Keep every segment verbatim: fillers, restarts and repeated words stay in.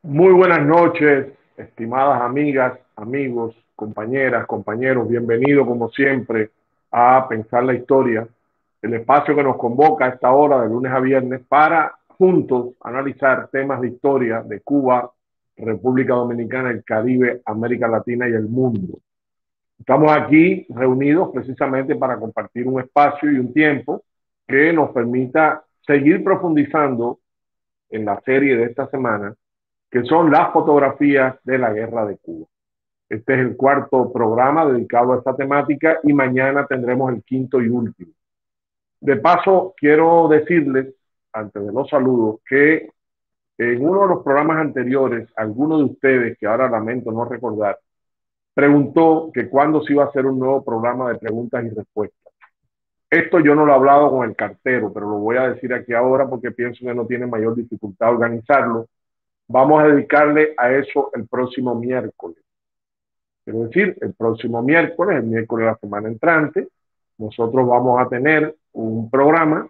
Muy buenas noches, estimadas amigas, amigos, compañeras, compañeros. Bienvenidos, como siempre, a Pensar la Historia, el espacio que nos convoca a esta hora, de lunes a viernes, para juntos analizar temas de historia de Cuba, República Dominicana, el Caribe, América Latina y el mundo. Estamos aquí reunidos precisamente para compartir un espacio y un tiempo que nos permita seguir profundizando en la serie de esta semana, que son las fotografías de la guerra de Cuba. Este es el cuarto programa dedicado a esta temática y mañana tendremos el quinto y último. De paso, quiero decirles, antes de los saludos, que en uno de los programas anteriores, alguno de ustedes, que ahora lamento no recordar, preguntó que cuándo se iba a hacer un nuevo programa de preguntas y respuestas. Esto yo no lo he hablado con el cartero, pero lo voy a decir aquí ahora porque pienso que no tiene mayor dificultad organizarlo. Vamos a dedicarle a eso el próximo miércoles. Quiero decir, el próximo miércoles, el miércoles de la semana entrante, nosotros vamos a tener un programa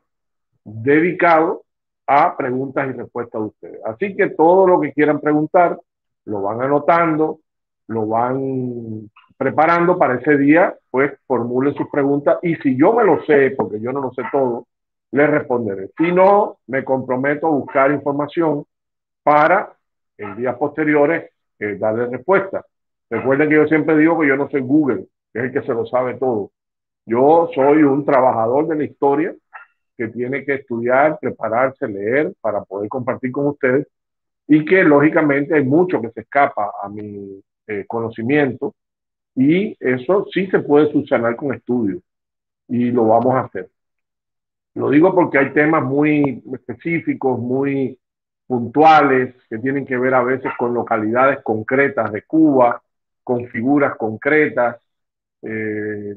dedicado a preguntas y respuestas de ustedes. Así que todo lo que quieran preguntar, lo van anotando, lo van preparando para ese día, pues formulen sus preguntas y si yo me lo sé, porque yo no lo sé todo, les responderé. Si no, me comprometo a buscar información para en días posteriores eh, darle respuesta. Recuerden que yo siempre digo que yo no soy Google, que es el que se lo sabe todo. Yo soy un trabajador de la historia que tiene que estudiar, prepararse, leer para poder compartir con ustedes y que lógicamente hay mucho que se escapa a mi eh, conocimiento y eso sí se puede subsanar con estudios y lo vamos a hacer. Lo digo porque hay temas muy específicos, muy puntuales, que tienen que ver a veces con localidades concretas de Cuba, con figuras concretas, eh,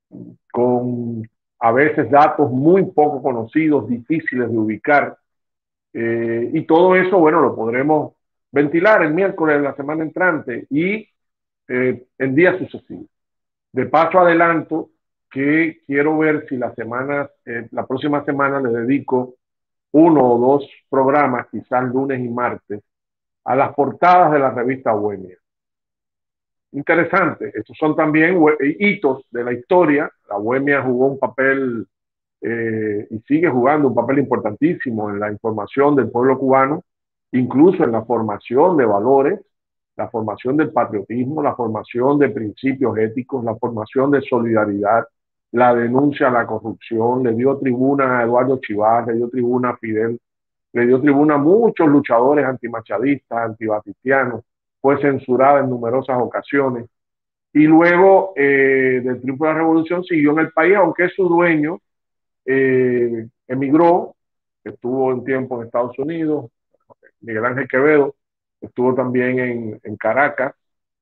con a veces datos muy poco conocidos, difíciles de ubicar. Eh, y todo eso, bueno, lo podremos ventilar el miércoles de la semana entrante y eh, en días sucesivos. De paso adelanto que quiero ver si la semana, eh, la próxima semana le dedico uno o dos programas, quizás lunes y martes, a las portadas de la revista Bohemia. Interesante, estos son también hitos de la historia. La Bohemia jugó un papel eh, y sigue jugando un papel importantísimo en la información del pueblo cubano, incluso en la formación de valores, la formación del patriotismo, la formación de principios éticos, la formación de solidaridad, la denuncia a la corrupción. Le dio tribuna a Eduardo Chivas, le dio tribuna a Fidel, le dio tribuna a muchos luchadores antimachadistas, antibatitianos, fue censurada en numerosas ocasiones. Y luego eh, del triunfo de la revolución siguió en el país, aunque su dueño eh, emigró, estuvo un tiempo en Estados Unidos. Miguel Ángel Quevedo estuvo también en, en Caracas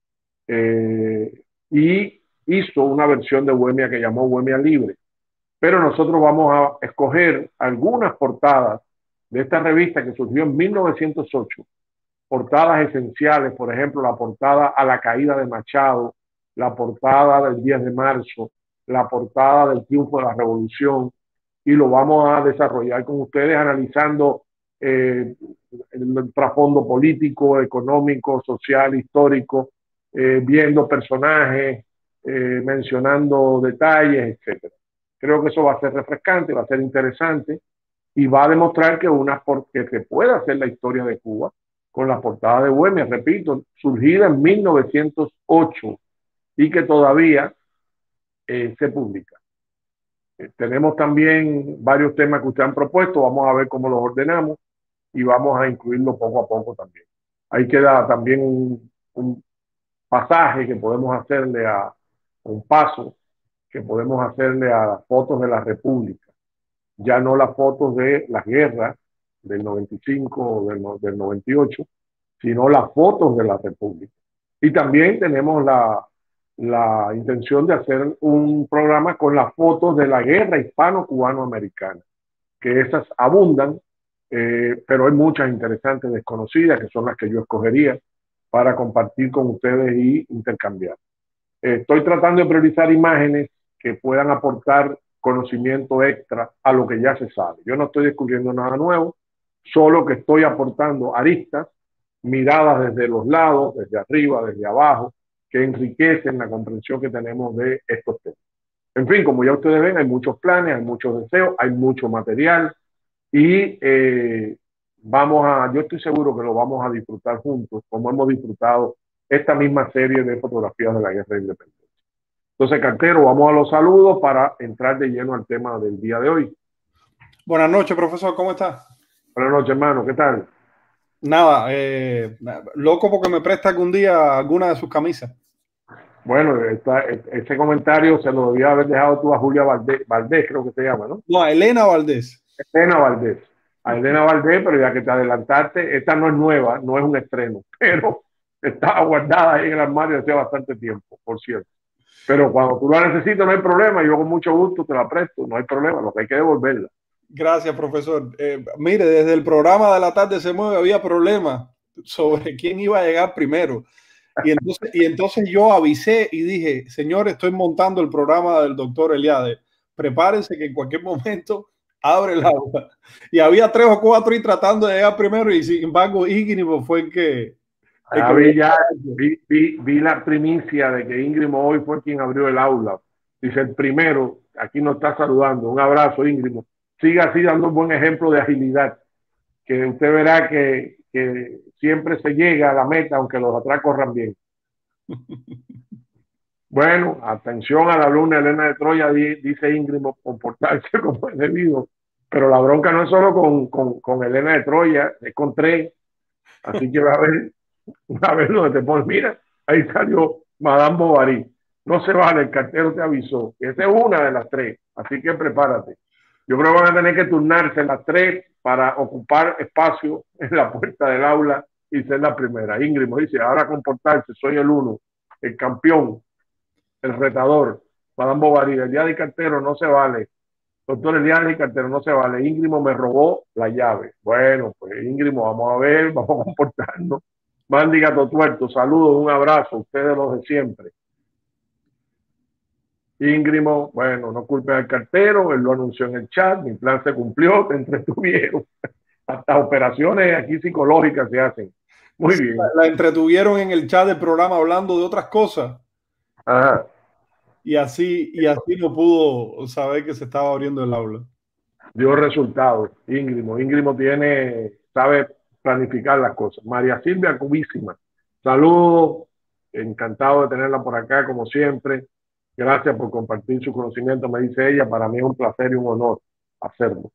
eh, y hizo una versión de Bohemia que llamó Bohemia Libre. Pero nosotros vamos a escoger algunas portadas de esta revista que surgió en mil novecientos ocho, portadas esenciales, por ejemplo, la portada a la caída de Machado, la portada del diez de marzo, la portada del triunfo de la revolución, y lo vamos a desarrollar con ustedes analizando eh, el, el trasfondo político, económico, social, histórico, eh, viendo personajes, eh, mencionando detalles, etcétera. Creo que eso va a ser refrescante, va a ser interesante y va a demostrar que, una, que se puede hacer la historia de Cuba con la portada de Bohemia, repito, surgida en mil novecientos ocho y que todavía eh, se publica. Eh, tenemos también varios temas que ustedes han propuesto, vamos a ver cómo los ordenamos y vamos a incluirlo poco a poco también. Ahí queda también un, un pasaje que podemos hacerle a un paso que podemos hacerle a las fotos de la República, ya no las fotos de las guerras del noventa y cinco o del, del noventa y ocho, sino las fotos de la República. Y también tenemos la, la intención de hacer un programa con las fotos de la guerra hispano-cubano-americana, que esas abundan, eh, pero hay muchas interesantes desconocidas, que son las que yo escogería para compartir con ustedes y intercambiar. Eh, estoy tratando de priorizar imágenes que puedan aportar conocimiento extra a lo que ya se sabe. Yo no estoy descubriendo nada nuevo, solo que estoy aportando aristas miradas desde los lados, desde arriba, desde abajo, que enriquecen la comprensión que tenemos de estos temas. En fin, como ya ustedes ven, hay muchos planes, hay muchos deseos, hay mucho material y eh, vamos a, yo estoy seguro que lo vamos a disfrutar juntos, como hemos disfrutado esta misma serie de fotografías de la Guerra de Independencia. Entonces, cartero, vamos a los saludos para entrar de lleno al tema del día de hoy. Buenas noches, profesor, ¿cómo está? Buenas noches, hermano, ¿qué tal? Nada, eh, loco porque me presta algún día alguna de sus camisas. Bueno, esta, este comentario se lo debía haber dejado tú a Julia Valdés, Valdés, creo que se llama, ¿no? No, a Elena Valdés. Elena Valdés. A Elena Valdés, pero ya que te adelantaste, esta no es nueva, no es un estreno, pero estaba guardada ahí en el armario hace bastante tiempo, por cierto. Pero cuando tú la necesitas no hay problema, yo con mucho gusto te la presto, no hay problema, lo que hay que devolverla. Gracias, profesor. Eh, mire, desde el programa de La Tarde se mueve había problemas sobre quién iba a llegar primero. Y entonces, y entonces yo avisé y dije, señores, estoy montando el programa del doctor Eliade. Prepárense que en cualquier momento abre el agua. Y había tres o cuatro y tratando de llegar primero y sin embargo Íñigo fue el que... El Ya que vi, ya, vi, vi, vi la primicia de que Íngrimo hoy fue quien abrió el aula. Dice el primero, aquí nos está saludando. Un abrazo, Íngrimo. Siga así dando un buen ejemplo de agilidad, que usted verá que, que siempre se llega a la meta, aunque los atrás corran bien. Bueno, atención a la alumna Elena de Troya, dice Íngrimo, comportarse como es debido. Pero la bronca no es solo con, con, con Elena de Troya, es con tres. Así que va a ver, a ver donde te pones. Mira, ahí salió Madame Bovary. No se vale, el cartero te avisó. Esa es una de las tres, así que prepárate. Yo creo que van a tener que turnarse las tres para ocupar espacio en la puerta del aula y ser la primera. Ingrid me dice, ahora comportarse, soy el uno, el campeón, el retador. Madame Bovary, el día del cartero no se vale. Doctor, el día del cartero no se vale. Íngrimo me robó la llave. Bueno, pues Íngrimo, vamos a ver, vamos a comportarnos. Mandy Gato Tuerto, saludos, un abrazo, ustedes los de siempre. Íngrimo, bueno, no culpen al cartero, él lo anunció en el chat, mi plan se cumplió, te entretuvieron. Hasta operaciones aquí psicológicas se hacen. Muy bien. La, la entretuvieron en el chat del programa hablando de otras cosas. Ajá. Y así, y así no pudo saber que se estaba abriendo el aula. Dio resultados, Íngrimo. Íngrimo tiene, sabe planificar las cosas. María Silvia Cubísima, saludos, encantado de tenerla por acá como siempre. Gracias por compartir su conocimiento, me dice ella. Para mí es un placer y un honor hacerlo.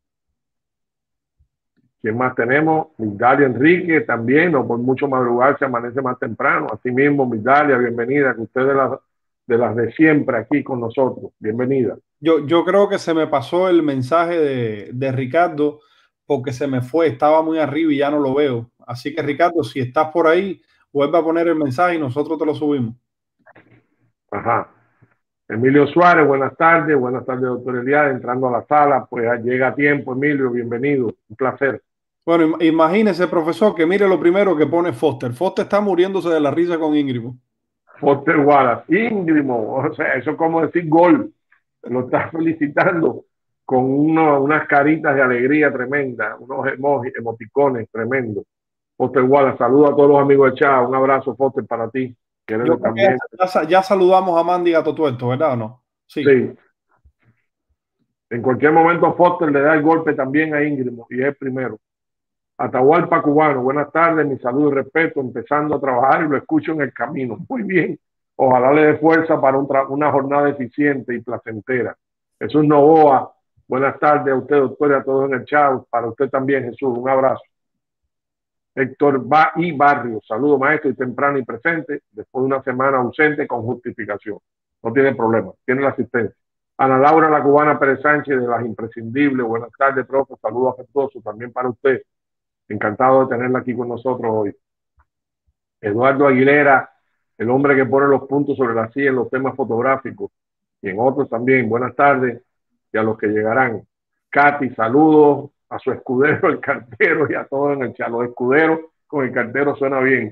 ¿Quién más tenemos? Migdalia Enrique también, no por mucho madrugar se amanece más temprano. Así mismo, Migdalia, bienvenida, que usted de las de, las de siempre aquí con nosotros. Bienvenida. Yo, yo creo que se me pasó el mensaje de, de Ricardo porque se me fue, estaba muy arriba y ya no lo veo. Así que Ricardo, si estás por ahí, vuelve a poner el mensaje y nosotros te lo subimos. Ajá. Emilio Suárez, buenas tardes, buenas tardes, doctor Eliade, entrando a la sala, pues llega a tiempo, Emilio, bienvenido, un placer. Bueno, imagínese, profesor, que mire lo primero que pone Foster. Foster está muriéndose de la risa con Íngrimo. Foster Wallace, Íngrimo, o sea, eso es como decir gol, lo está felicitando con uno, unas caritas de alegría tremenda, unos emojis, emoticones tremendos. Foster Wallace, saludo a todos los amigos de chat, un abrazo, Foster, para ti. Yo también. Ya, ya saludamos a Mandy Gato Tuerto, ¿verdad o no? Sí. sí. En cualquier momento Foster le da el golpe también a Íngrimo y es el primero. Atahualpa Cubano, buenas tardes, mi saludo y respeto, empezando a trabajar y lo escucho en el camino. Muy bien, ojalá le dé fuerza para un una jornada eficiente y placentera. Jesús Novoa, buenas tardes a usted, doctor, y a todos en el chat, para usted también, Jesús, un abrazo. Héctor ba y Barrio, saludo maestro y temprano y presente, después de una semana ausente con justificación. No tiene problema, tiene la asistencia. Ana Laura, la cubana Pérez Sánchez, de las imprescindibles, buenas tardes, profe, saludo afectuoso también para usted. Encantado de tenerla aquí con nosotros hoy. Eduardo Aguilera, el hombre que pone los puntos sobre la silla en los temas fotográficos y en otros también. Buenas tardes y a los que llegarán. Katy, saludos a su escudero, el cartero, y a todos en el chat. Los escuderos con el cartero suena bien.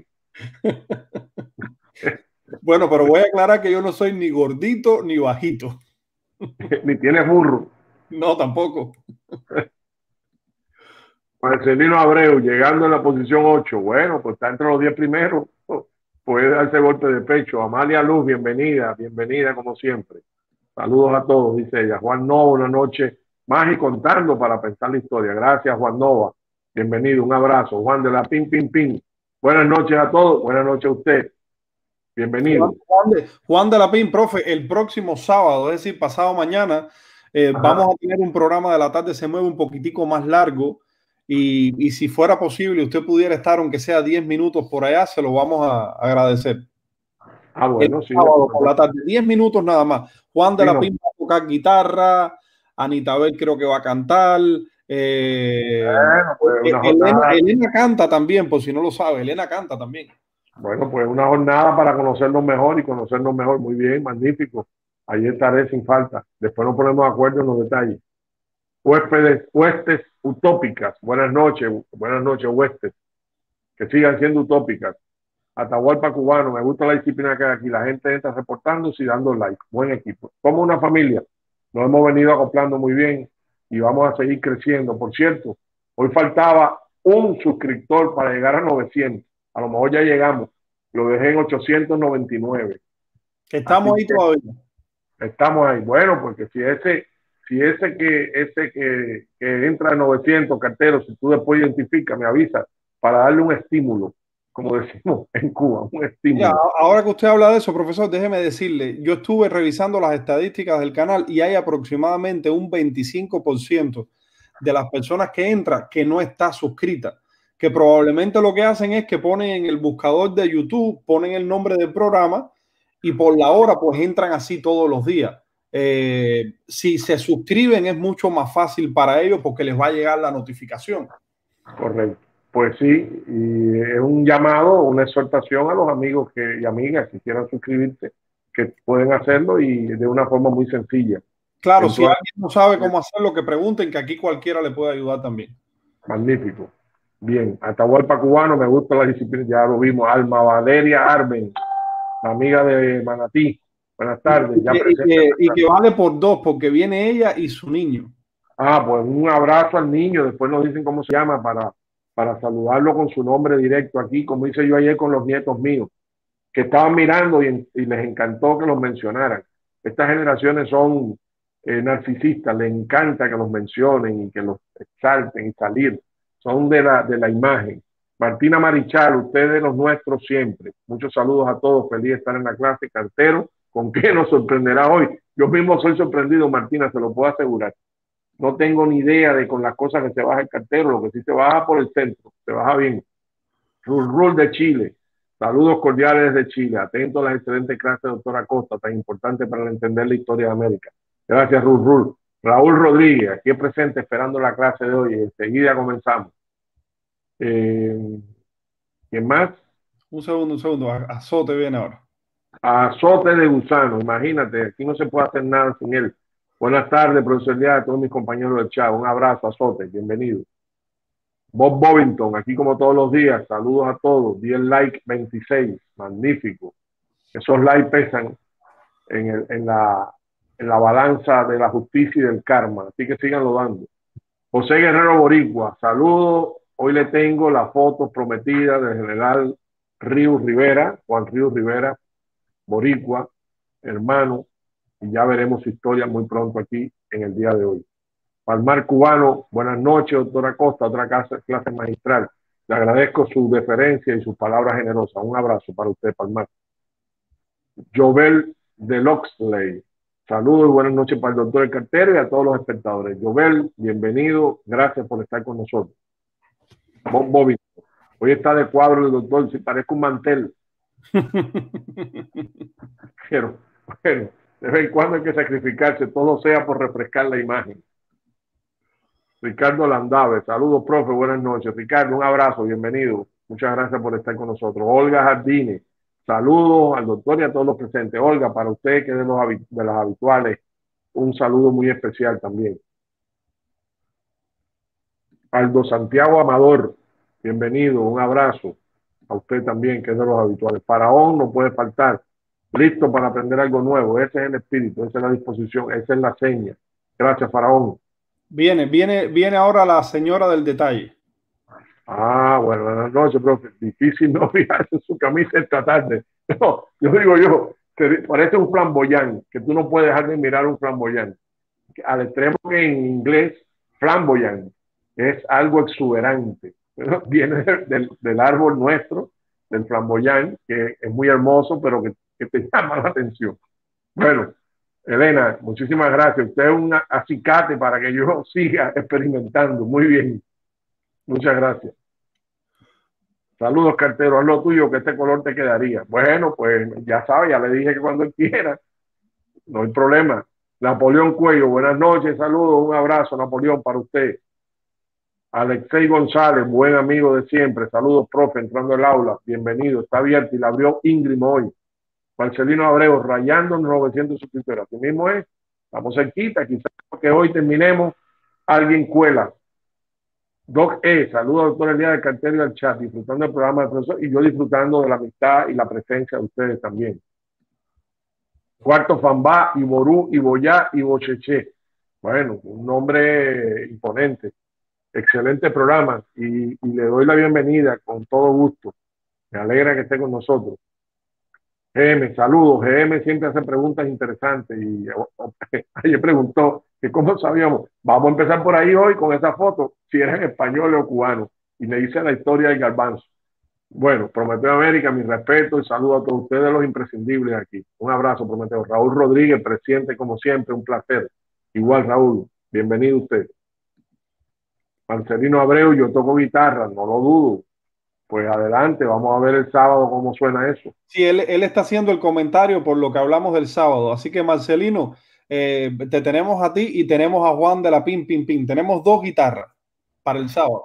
Bueno, pero voy a aclarar que yo no soy ni gordito ni bajito. Ni tiene burro. No, tampoco. Marcelino Abreu, llegando en la posición ocho. Bueno, pues está entre los diez primeros. Puede darse golpe de pecho. Amalia Luz, bienvenida, bienvenida como siempre. Saludos a todos, dice ella. Juan Nova, una noche más y contando para pensar la historia. Gracias, Juan Nova. Bienvenido, un abrazo. Juan de la Pin Pin Pin. Buenas noches a todos. Buenas noches a usted. Bienvenido. Juan, Juan de, Juan de la Pin, profe, el próximo sábado, es decir, pasado mañana, eh, vamos a tener un programa de la tarde se mueve un poquitico más largo y, y si fuera posible usted pudiera estar, aunque sea diez minutos por allá, se lo vamos a agradecer. Ah, bueno, el sí. sábado por la tarde, diez minutos nada más. Juan de sí, la no. Pin va a tocar guitarra, Anitabel creo que va a cantar. Eh, Bueno, pues una Elena, jornada. Elena canta también, por si no lo sabe, Elena canta también. Bueno, pues una jornada para conocernos mejor y conocernos mejor. Muy bien, magnífico. Ahí estaré sin falta. Después nos ponemos de acuerdo en los detalles. Huéspedes, huestes utópicas. Buenas noches, buenas noches, huestes. Que sigan siendo utópicas. Atahualpa cubano, me gusta la disciplina que hay aquí. La gente entra reportándose y dando like. Buen equipo. Como una familia. Nos hemos venido acoplando muy bien y vamos a seguir creciendo. Por cierto, hoy faltaba un suscriptor para llegar a novecientos. A lo mejor ya llegamos. Lo dejé en ochocientos noventa y nueve. Estamos Así ahí que todavía. estamos ahí. Bueno, porque si ese, si ese que, ese que, que entra a novecientos carteros, si tú después identificas, me avisas para darle un estímulo, como decimos en Cuba, un Mira, estímulo. ahora que usted habla de eso, profesor, déjeme decirle, yo estuve revisando las estadísticas del canal y hay aproximadamente un veinticinco por ciento de las personas que entran que no está suscrita, que probablemente lo que hacen es que ponen en el buscador de YouTube, ponen el nombre del programa y por la hora pues entran así todos los días. Eh, si se suscriben es mucho más fácil para ellos porque les va a llegar la notificación. Correcto. Pues sí, y es un llamado, una exhortación a los amigos que, y amigas que quieran suscribirse, que pueden hacerlo y de una forma muy sencilla. Claro, si Entonces, alguien no sabe cómo hacerlo, que pregunten, que aquí cualquiera le puede ayudar también. magnífico. Bien, Atahualpa cubano, me gusta la disciplina, ya lo vimos. Alma Valeria Arben, la amiga de Manatí. Buenas tardes, Y ya que, y presente. que, y que vale por dos, porque viene ella y su niño. Ah, pues un abrazo al niño, después nos dicen cómo se llama para, para saludarlo con su nombre directo aquí, como hice yo ayer con los nietos míos, que estaban mirando y, y les encantó que los mencionaran. Estas generaciones son eh, narcisistas, les encanta que los mencionen y que los exalten y salir. Son de la, de la imagen. Martina Marichal, usted de los nuestros siempre. Muchos saludos a todos, feliz de estar en la clase. Cartero, ¿con qué nos sorprenderá hoy? Yo mismo soy sorprendido, Martina, se lo puedo asegurar. No tengo ni idea de con las cosas que se baja el cartero, lo que sí se baja por el centro, se baja bien. Rul Rul de Chile. Saludos cordiales desde Chile. Atento a las excelentes clases de doctora Costa, tan importante para entender la historia de América. Gracias, Rul Rul. Raúl Rodríguez, aquí presente esperando la clase de hoy. Enseguida comenzamos. Eh, ¿Quién más? Un segundo, un segundo. Azote viene ahora. Azote de gusano. Imagínate, aquí no se puede hacer nada sin él. Buenas tardes, profesor Díaz, a todos mis compañeros del chat. Un abrazo, Azote. Bienvenido. Bob Bovington, aquí como todos los días. Saludos a todos. Di el like veintiséis. Magnífico. Esos likes pesan en, el, en, la, en la balanza de la justicia y del karma. Así que síganlo dando. José Guerrero Boricua, saludos. Hoy le tengo la foto prometida del general Ríos Rivera, Juan Ríos Rivera, Boricua, hermano, y ya veremos su historia muy pronto aquí en el día de hoy. Palmar Cubano, buenas noches, doctora Costa, otra clase, clase magistral. Le agradezco su deferencia y sus palabras generosas. Un abrazo para usted, Palmar. Jovel de Loxley, saludos y buenas noches para el doctor El Cartero y a todos los espectadores. Jovel, bienvenido, gracias por estar con nosotros. Bob Bobby, hoy está de cuadro el doctor, si parece un mantel. Pero, bueno, de vez en cuando hay que sacrificarse, todo sea por refrescar la imagen. Ricardo Landave, saludos, profe, buenas noches. Ricardo, un abrazo, bienvenido. Muchas gracias por estar con nosotros. Olga Jardines, saludos al doctor y a todos los presentes. Olga, para usted que es de, los, de las habituales, un saludo muy especial también. Aldo Santiago Amador, bienvenido, un abrazo. A usted también, que es de los habituales. Faraón no puede faltar. Listo para aprender algo nuevo. Ese es el espíritu, esa es la disposición, esa es la seña. Gracias, Faraón. Viene, viene, viene ahora la señora del detalle. Ah, bueno, buenas noches, profe. Difícil no fijarse en su camisa esta tarde. No, yo digo yo, parece un flamboyán, que tú no puedes dejar de mirar un flamboyán. Al extremo que en inglés, flamboyant es algo exuberante. Bueno, viene del, del árbol nuestro, del flamboyant, que es muy hermoso, pero que, que te llama la atención. Bueno, Elena, muchísimas gracias. Usted es un acicate para que yo siga experimentando. Muy bien. Muchas gracias. Saludos, cartero. Haz lo tuyo, que este color te quedaría. Bueno, pues ya sabe, ya le dije que cuando él quiera, no hay problema. Napoleón Cuello, buenas noches, saludos, un abrazo, Napoleón, para usted. Alexei González, buen amigo de siempre, saludos, profe, entrando al aula, bienvenido, está abierto y la abrió Ingrid hoy. Marcelino Abreu, rayando novecientos suscriptores, así mismo es, estamos cerquita, quizás que hoy terminemos, alguien cuela. Doc E, saludos, doctor Elías del Cartero y del chat, disfrutando del programa del profesor y yo disfrutando de la amistad y la presencia de ustedes también. Cuarto Fambá, Iború, Iboyá, Ibocheche. Bueno, un nombre imponente. Excelente programa y, y le doy la bienvenida con todo gusto. Me alegra que esté con nosotros. G M, saludos. G M siempre hace preguntas interesantes y ayer preguntó que cómo sabíamos. Vamos a empezar por ahí hoy con esa foto, si eran españoles o cubanos. Y me dice la historia del garbanzo. Bueno, Prometeo América, mi respeto y saludo a todos ustedes, los imprescindibles aquí. Un abrazo, Prometeo. Raúl Rodríguez, presidente, como siempre, un placer. Igual, Raúl, bienvenido usted. Marcelino Abreu, yo toco guitarra, no lo dudo. Pues adelante, vamos a ver el sábado cómo suena eso. Sí, él, él está haciendo el comentario por lo que hablamos del sábado. Así que, Marcelino, eh, te tenemos a ti y tenemos a Juan de la Pin Pin Pin. Tenemos dos guitarras para el sábado.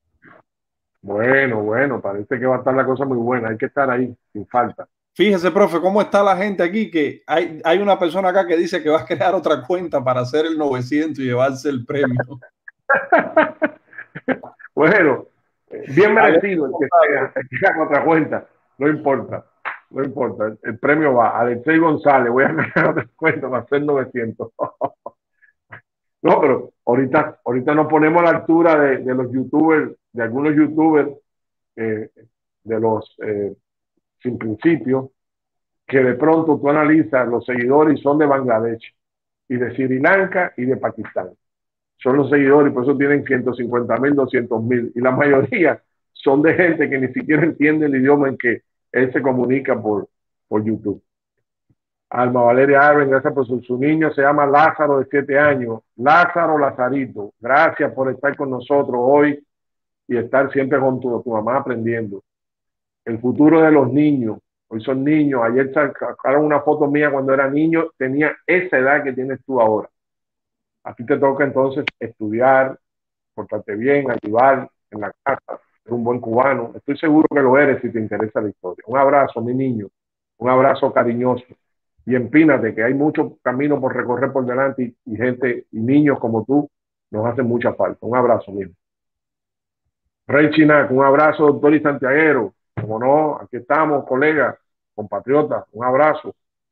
Bueno, bueno, parece que va a estar la cosa muy buena. Hay que estar ahí, sin falta. Fíjese, profe, cómo está la gente aquí, que hay, hay una persona acá que dice que va a crear otra cuenta para hacer el novecientos y llevarse el premio. Bueno, bien merecido el que sea, el que haga otra cuenta. No importa, no importa. El, el premio va. Alexei González, voy a crear otra cuenta para hacer novecientos. No, pero ahorita, ahorita nos ponemos a la altura de, de los youtubers, de algunos youtubers, eh, de los eh, sin principio, que de pronto tú analizas los seguidores y son de Bangladesh y de Sri Lanka y de Pakistán. Son los seguidores y por eso tienen ciento cincuenta mil, doscientos mil. Y la mayoría son de gente que ni siquiera entiende el idioma en que él se comunica por, por YouTube. Alma Valeria Arben, gracias por su, su niño, se llama Lázaro de siete años. Lázaro Lazarito, gracias por estar con nosotros hoy y estar siempre con tu, tu mamá aprendiendo. El futuro de los niños, hoy son niños, ayer sacaron una foto mía cuando era niño, tenía esa edad que tienes tú ahora. A ti te toca entonces estudiar, portarte bien, ayudar en la casa, ser un buen cubano. Estoy seguro que lo eres si te interesa la historia. Un abrazo, mi niño, un abrazo cariñoso. Y empínate, que hay mucho camino por recorrer por delante y, y gente y niños como tú nos hacen mucha falta. Un abrazo, mío. Rey Chinac, un abrazo, doctor y santiaguero. Como no, aquí estamos, colegas, compatriotas, un abrazo.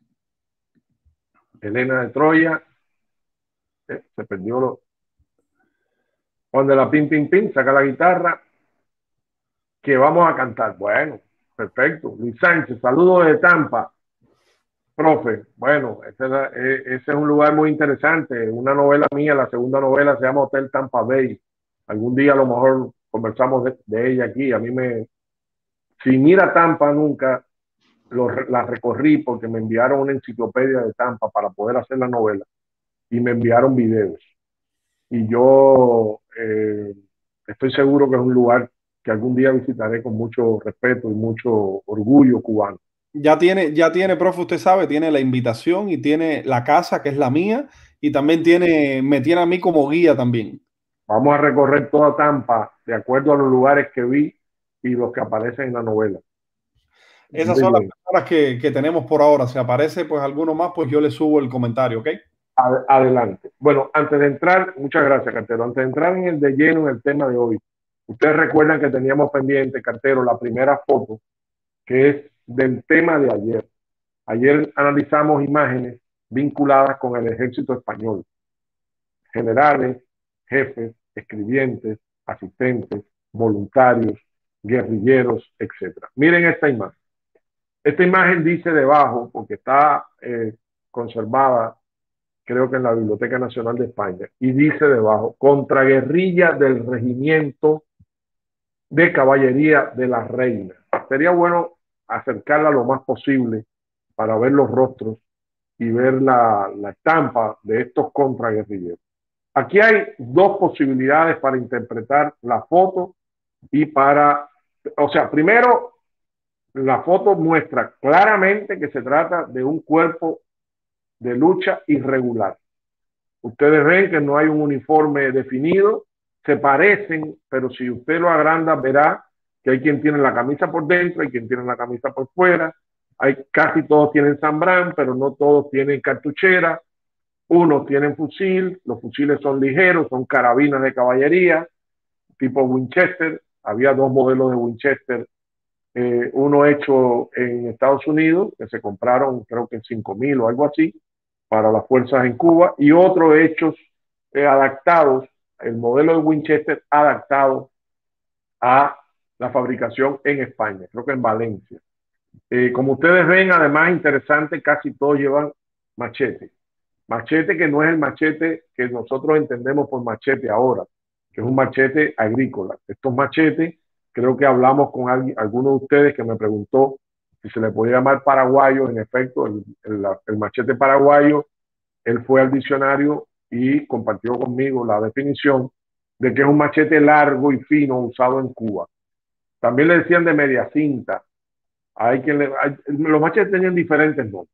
Elena de Troya, eh, se perdió lo. Juan de la Pin Pin Pin, saca la guitarra, que vamos a cantar. Bueno, perfecto. Luis Sánchez, saludos de Tampa. Profe, bueno, ese, ese es un lugar muy interesante. Una novela mía, la segunda novela se llama Hotel Tampa Bay. Algún día a lo mejor conversamos de, de ella aquí. A mí me, sin ir a Tampa nunca, lo, la recorrí porque me enviaron una enciclopedia de Tampa para poder hacer la novela y me enviaron videos. Y yo eh, estoy seguro que es un lugar que algún día visitaré con mucho respeto y mucho orgullo cubano. Ya tiene, ya tiene, profe, usted sabe, tiene la invitación y tiene la casa, que es la mía, y también tiene, me tiene a mí como guía también. Vamos a recorrer toda Tampa de acuerdo a los lugares que vi y los que aparecen en la novela. Esas son las personas que, que tenemos por ahora. Si aparece pues alguno más, pues yo le subo el comentario, ¿ok? Adelante. Bueno, antes de entrar, muchas gracias, Cartero. Antes de entrar en el de lleno en el tema de hoy, ustedes recuerdan que teníamos pendiente, Cartero, la primera foto, que es del tema de ayer. Ayer analizamos imágenes vinculadas con el ejército español. Generales, jefes, escribientes, asistentes, voluntarios, guerrilleros, etcétera. Miren esta imagen. Esta imagen dice debajo, porque está eh, conservada, creo que en la Biblioteca Nacional de España, y dice debajo, contraguerrilla del regimiento de caballería de la Reina. Sería bueno acercarla lo más posible para ver los rostros y ver la, la estampa de estos contraguerrilleros. Aquí hay dos posibilidades para interpretar la foto y para, o sea, primero, la foto muestra claramente que se trata de un cuerpo de lucha irregular. Ustedes ven que no hay un uniforme definido, se parecen, pero si usted lo agranda verá que hay quien tiene la camisa por dentro, hay quien tiene la camisa por fuera, hay, casi todos tienen sambrán, pero no todos tienen cartuchera, unos tienen fusil, los fusiles son ligeros, son carabinas de caballería, tipo Winchester, había dos modelos de Winchester, eh, uno hecho en Estados Unidos, que se compraron creo que en cinco mil o algo así, para las fuerzas en Cuba, y otros hechos eh, adaptados, el modelo de Winchester adaptado a la fabricación en España, creo que en Valencia. Eh, como ustedes ven, además interesante, casi todos llevan machete. Machete que no es el machete que nosotros entendemos por machete ahora, que es un machete agrícola. Estos machetes, creo que hablamos con alguien, alguno de ustedes que me preguntó si se le podía llamar paraguayo. En efecto, el, el, el machete paraguayo, él fue al diccionario y compartió conmigo la definición de que es un machete largo y fino usado en Cuba. También le decían de media cinta. Hay quien le, hay, los machetes tenían diferentes nombres,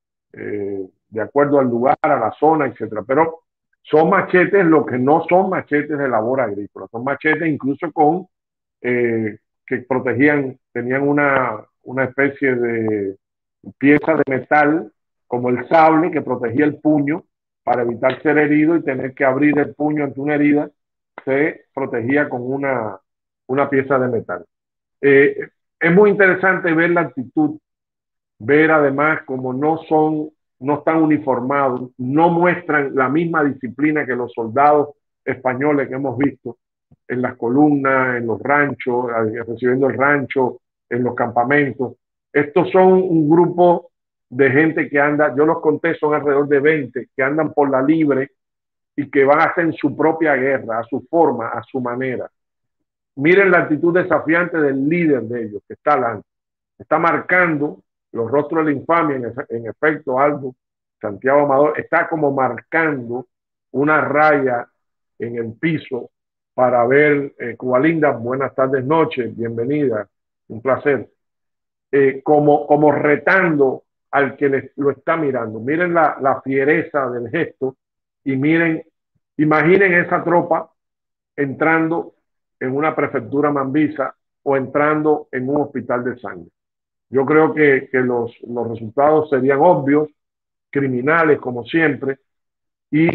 eh, de acuerdo al lugar, a la zona, etcétera. Pero son machetes, lo que no son machetes de labor agrícola. Son machetes incluso con eh, que protegían, tenían una, una especie de pieza de metal, como el sable, que protegía el puño para evitar ser herido y tener que abrir el puño ante una herida. Se protegía con una, una pieza de metal. Eh, es muy interesante ver la actitud, ver además como no son, no están uniformados, no muestran la misma disciplina que los soldados españoles que hemos visto en las columnas, en los ranchos, recibiendo el rancho, en los campamentos. Estos son un grupo de gente que anda, yo los conté, son alrededor de veinte, que andan por la libre y que van a hacer su propia guerra, a su forma, a su manera. Miren la actitud desafiante del líder de ellos, que está adelante. Está marcando los rostros de la infamia, en, en efecto, algo, Santiago Amador, está como marcando una raya en el piso para ver, eh, Cuba Linda, buenas tardes, noches, bienvenida, un placer, eh, como, como retando al que les, lo está mirando. Miren la, la fiereza del gesto y miren, imaginen esa tropa entrando en una prefectura mambisa o entrando en un hospital de sangre. Yo creo que, que los, los resultados serían obvios, criminales como siempre, y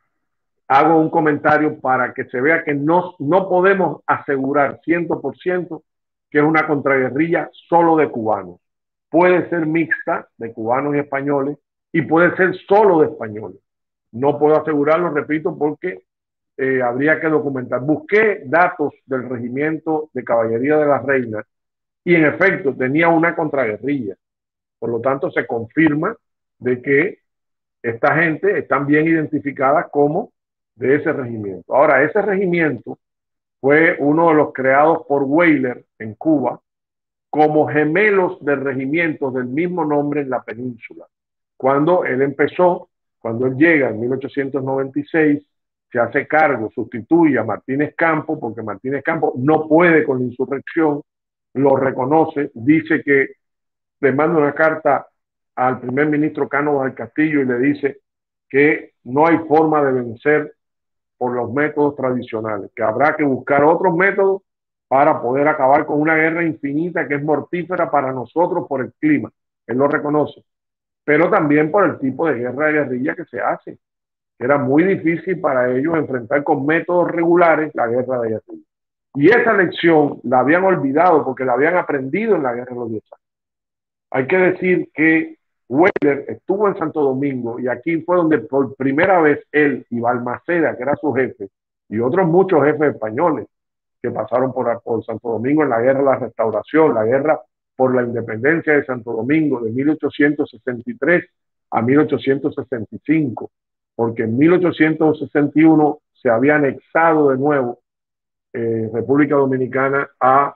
hago un comentario para que se vea que no, no podemos asegurar cien por ciento que es una contraguerrilla solo de cubanos. Puede ser mixta de cubanos y españoles y puede ser solo de españoles. No puedo asegurarlo, repito, porque eh, habría que documentar. Busqué datos del regimiento de caballería de la Reina y en efecto tenía una contraguerrilla. Por lo tanto, se confirma de que esta gente están bien identificada como de ese regimiento. Ahora, ese regimiento fue uno de los creados por Weyler en Cuba como gemelos de regimientos del mismo nombre en la península. Cuando él empezó, cuando él llega en mil ochocientos noventa y seis, se hace cargo, sustituye a Martínez Campos, porque Martínez Campos no puede con la insurrección, lo reconoce, dice que le manda una carta al primer ministro Cánovas del Castillo y le dice que no hay forma de vencer por los métodos tradicionales, que habrá que buscar otros métodos para poder acabar con una guerra infinita que es mortífera para nosotros por el clima. Él lo reconoce, pero también por el tipo de guerra de guerrilla que se hace, que era muy difícil para ellos enfrentar con métodos regulares la guerra de guerrilla. Y esa lección la habían olvidado porque la habían aprendido en la guerra de los diez años. Hay que decir que Weyler estuvo en Santo Domingo y aquí fue donde por primera vez él y Balmaceda, que era su jefe, y otros muchos jefes españoles, que pasaron por, por Santo Domingo en la guerra de la Restauración, la guerra por la independencia de Santo Domingo de mil ochocientos sesenta y tres a mil ochocientos sesenta y cinco, porque en mil ochocientos sesenta y uno se había anexado de nuevo eh, República Dominicana a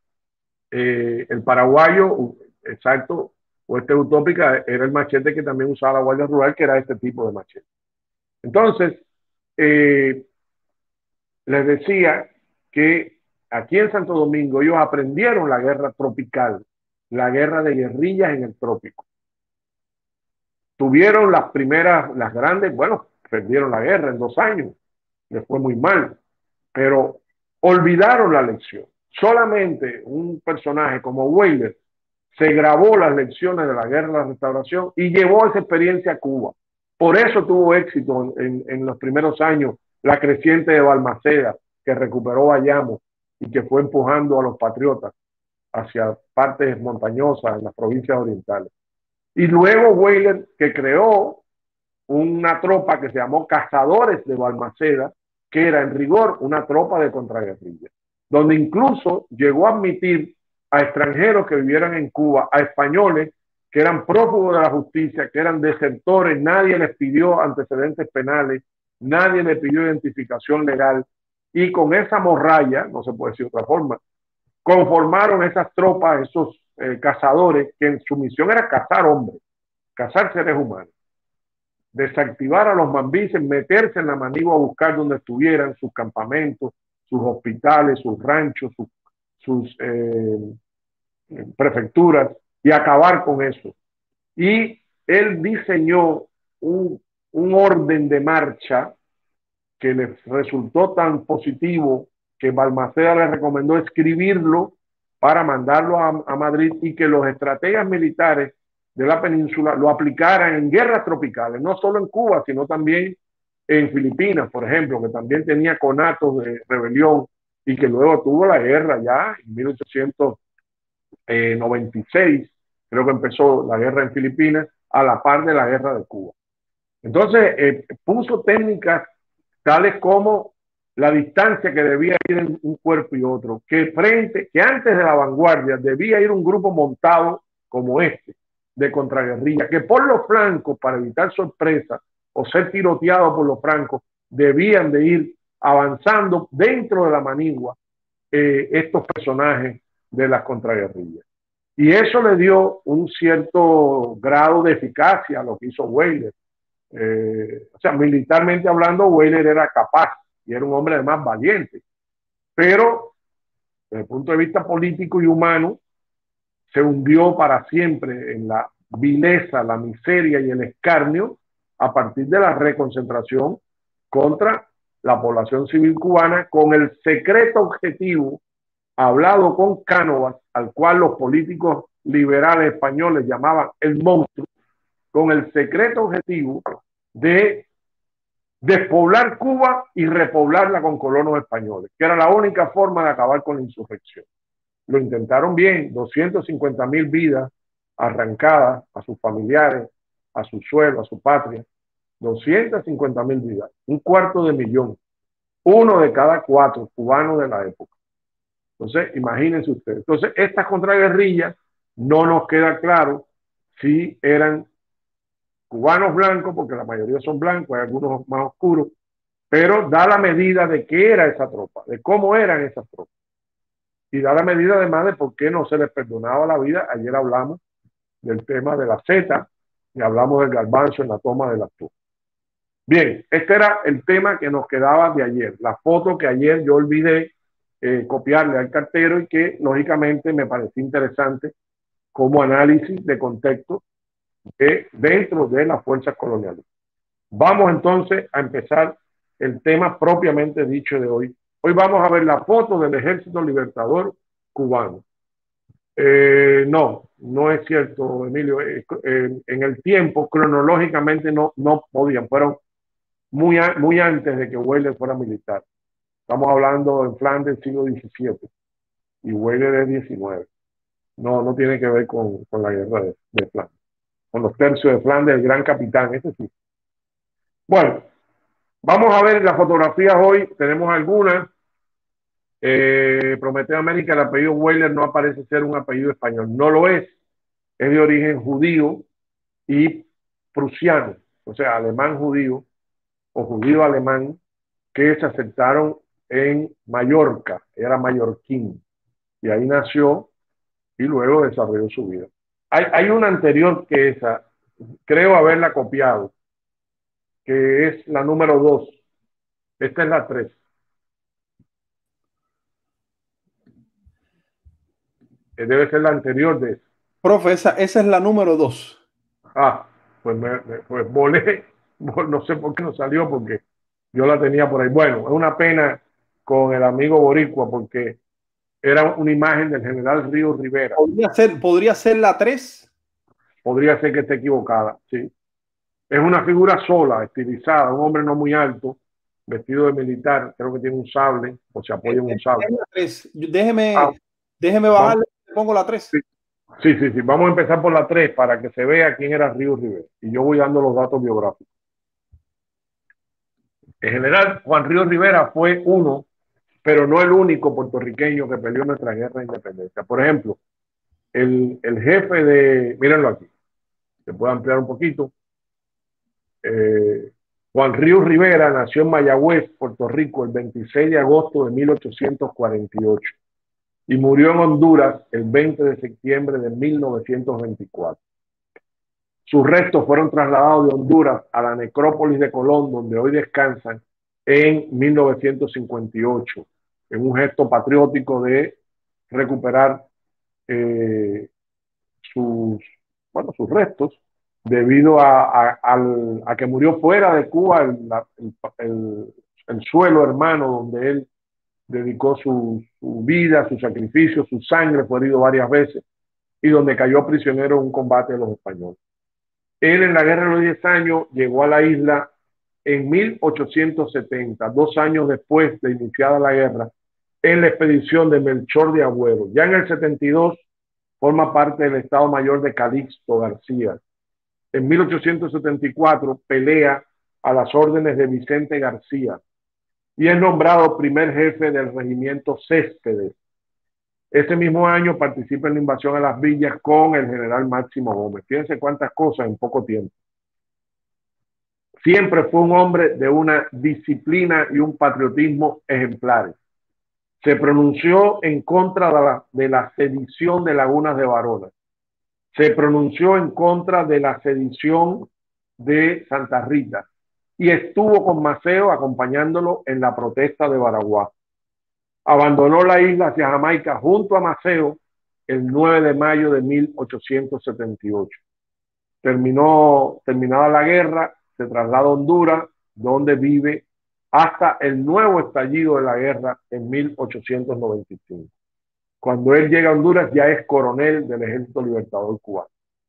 eh, el paraguayo, exacto, o este utópica, era el machete que también usaba la Guardia Rural, que era este tipo de machete. Entonces, eh, les decía que aquí en Santo Domingo ellos aprendieron la guerra tropical, la guerra de guerrillas en el trópico. Tuvieron las primeras, las grandes, bueno, perdieron la guerra en dos años, les fue muy mal, pero olvidaron la lección. Solamente un personaje como Weyler se grabó las lecciones de la guerra de la Restauración y llevó esa experiencia a Cuba. Por eso tuvo éxito en, en los primeros años la creciente de Balmaceda, que recuperó Bayamo y que fue empujando a los patriotas hacia partes montañosas en las provincias orientales. Y luego Weyler, que creó una tropa que se llamó Cazadores de Balmaceda, que era en rigor una tropa de contraguerrilla, donde incluso llegó a admitir a extranjeros que vivieran en Cuba, a españoles que eran prófugos de la justicia, que eran desertores, nadie les pidió antecedentes penales, nadie les pidió identificación legal, y con esa morralla, no se puede decir de otra forma, conformaron esas tropas, esos eh, cazadores, que en su misión era cazar hombres, cazar seres humanos, desactivar a los mambises, meterse en la manigua a buscar donde estuvieran sus campamentos, sus hospitales, sus ranchos, sus, sus eh, prefecturas, y acabar con eso. Y él diseñó un, un orden de marcha que les resultó tan positivo que Balmaceda le recomendó escribirlo para mandarlo a, a Madrid, y que los estrategas militares de la península lo aplicaran en guerras tropicales, no solo en Cuba, sino también en Filipinas, por ejemplo, que también tenía conatos de rebelión y que luego tuvo la guerra ya en mil ochocientos noventa y seis, creo que empezó la guerra en Filipinas a la par de la guerra de Cuba. Entonces, eh, puso técnicas tales como la distancia que debía ir en un cuerpo y otro, que frente, que antes de la vanguardia debía ir un grupo montado como este, de contraguerrilla, que por los flancos, para evitar sorpresa o ser tiroteado por los francos, debían de ir avanzando dentro de la manigua eh, estos personajes de las contraguerrillas. Y eso le dio un cierto grado de eficacia a lo que hizo Weyler. Eh, o sea, militarmente hablando, Weyler era capaz y era un hombre además valiente, pero desde el punto de vista político y humano se hundió para siempre en la vileza, la miseria y el escarnio a partir de la reconcentración contra la población civil cubana, con el secreto objetivo hablado con Cánovas, al cual los políticos liberales españoles llamaban el monstruo, con el secreto objetivo de despoblar Cuba y repoblarla con colonos españoles, que era la única forma de acabar con la insurrección. Lo intentaron bien, doscientas cincuenta mil vidas arrancadas a sus familiares, a su suelo, a su patria, doscientas cincuenta mil vidas, un cuarto de millón, uno de cada cuatro cubanos de la época. Entonces, imagínense ustedes. Entonces, estas contraguerrillas no nos queda claro si eran cubanos blancos, porque la mayoría son blancos, hay algunos más oscuros, pero da la medida de qué era esa tropa, de cómo eran esas tropas. Y da la medida además de por qué no se les perdonaba la vida. Ayer hablamos del tema de la Z y hablamos del garbanzo en la toma de la torre. Bien, este era el tema que nos quedaba de ayer, la foto que ayer yo olvidé eh, copiarle al cartero y que lógicamente me pareció interesante como análisis de contexto de, dentro de las fuerzas coloniales. Vamos entonces a empezar el tema propiamente dicho de hoy. Hoy vamos a ver la foto del Ejército Libertador cubano. Eh, no, no es cierto, Emilio. Eh, eh, en el tiempo, cronológicamente, no, no podían. Fueron muy, a, muy antes de que Weyler fuera militar. Estamos hablando en Flandes del siglo diecisiete y Weyler es diecinueve. No, no tiene que ver con, con la guerra de, de Flandes. Con los tercios de Flandes, el gran capitán, ese sí. Bueno, vamos a ver las fotografías hoy. Tenemos algunas. Eh, Prometeo América, el apellido Weyler no aparece ser un apellido español. No lo es. Es de origen judío y prusiano, o sea, alemán judío o judío alemán, que se aceptaron en Mallorca, era mallorquín, y ahí nació y luego desarrolló su vida. Hay, hay una anterior que esa, creo haberla copiado, que es la número dos. Esta es la tres. Debe ser la anterior de esa. Profe, esa, esa es la número dos. Ah, pues, me, me, pues volé, no sé por qué no salió, porque yo la tenía por ahí. Bueno, es una pena con el amigo Boricua, porque era una imagen del general Río Rivera. Podría ser, podría ser la tres. Podría ser que esté equivocada, sí. Es una figura sola, estilizada, un hombre no muy alto, vestido de militar, creo que tiene un sable, o se apoya en un sable. Es la tres. Ah, Déjeme, déjeme vamos, bajarle, pongo la tres. sí, sí, sí, sí, vamos a empezar por la tres para que se vea quién era Río Rivera. Y yo voy dando los datos biográficos. El general Juan Río Rivera fue uno, pero no el único puertorriqueño que peleó nuestra guerra de independencia. Por ejemplo, el, el jefe de, mírenlo aquí, se puede ampliar un poquito. Eh, Juan Ríos Rivera nació en Mayagüez, Puerto Rico, el veintiséis de agosto de mil ochocientos cuarenta y ocho y murió en Honduras el veinte de septiembre de mil novecientos veinticuatro. Sus restos fueron trasladados de Honduras a la necrópolis de Colón, donde hoy descansan, en mil novecientos cincuenta y ocho, en un gesto patriótico de recuperar eh, sus, bueno, sus restos, debido a, a, a, a que murió fuera de Cuba, el, el, el, el suelo hermano donde él dedicó su, su vida, su sacrificio, su sangre, fue herido varias veces, y donde cayó prisionero en un combate de los españoles. Él en la Guerra de los Diez Años llegó a la isla en mil ochocientos setenta, dos años después de iniciada la guerra, en la expedición de Melchor de Agüero. Ya en el setenta y dos forma parte del Estado Mayor de Calixto García. En mil ochocientos setenta y cuatro pelea a las órdenes de Vicente García y es nombrado primer jefe del regimiento Céspedes. Ese mismo año participa en la invasión a las villas con el general Máximo Gómez. Fíjense cuántas cosas en poco tiempo. Siempre fue un hombre de una disciplina y un patriotismo ejemplares. Se pronunció en contra de la, de la sedición de Lagunas de Barona. Se pronunció en contra de la sedición de Santa Rita y estuvo con Maceo acompañándolo en la protesta de Baraguá. Abandonó la isla hacia Jamaica junto a Maceo el nueve de mayo de mil ochocientos setenta y ocho. Terminó, terminada la guerra, se traslada a Honduras, donde vive hasta el nuevo estallido de la guerra en mil ochocientos noventa y cinco. Cuando él llega a Honduras ya es coronel del Ejército Libertador Cubano.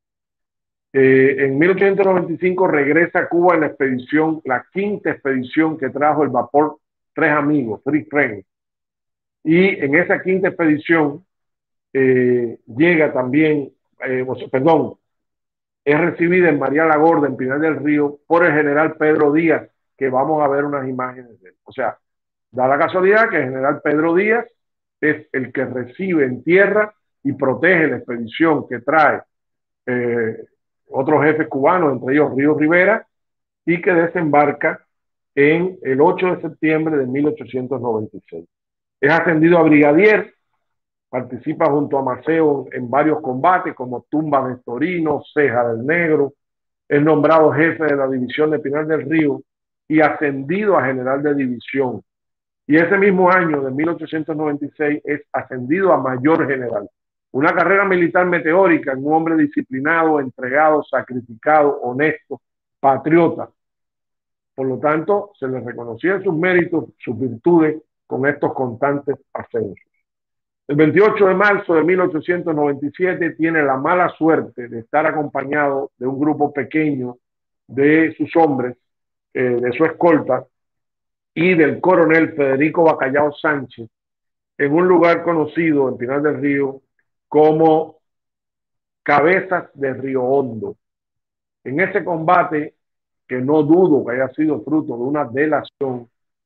Eh, en mil ochocientos noventa y cinco regresa a Cuba en la expedición, la quinta expedición que trajo el vapor Tres Amigos, Three Friends. Y en esa quinta expedición eh, llega también, eh, o sea, perdón, es recibida en María la Gorda, en Pinar del Río, por el general Pedro Díaz, que vamos a ver unas imágenes de él. O sea, da la casualidad que el general Pedro Díaz es el que recibe en tierra y protege la expedición que trae eh, otros jefes cubanos, entre ellos Río Rivera, y que desembarca en el ocho de septiembre de mil ochocientos noventa y seis. Es ascendido a brigadier, participa junto a Maceo en varios combates como Tumba de Torino, Ceja del Negro, es nombrado jefe de la división de Pinar del Río y ascendido a general de división. Y ese mismo año de mil ochocientos noventa y seis es ascendido a mayor general. Una carrera militar meteórica en un hombre disciplinado, entregado, sacrificado, honesto, patriota. Por lo tanto, se le reconocían sus méritos, sus virtudes con estos constantes ascensos. El veintiocho de marzo de mil ochocientos noventa y siete tiene la mala suerte de estar acompañado de un grupo pequeño de sus hombres, eh, de su escolta, y del coronel Federico Bacallao Sánchez, en un lugar conocido en Pinar del Río como Cabezas de Río Hondo. En ese combate, que no dudo que haya sido fruto de una delación,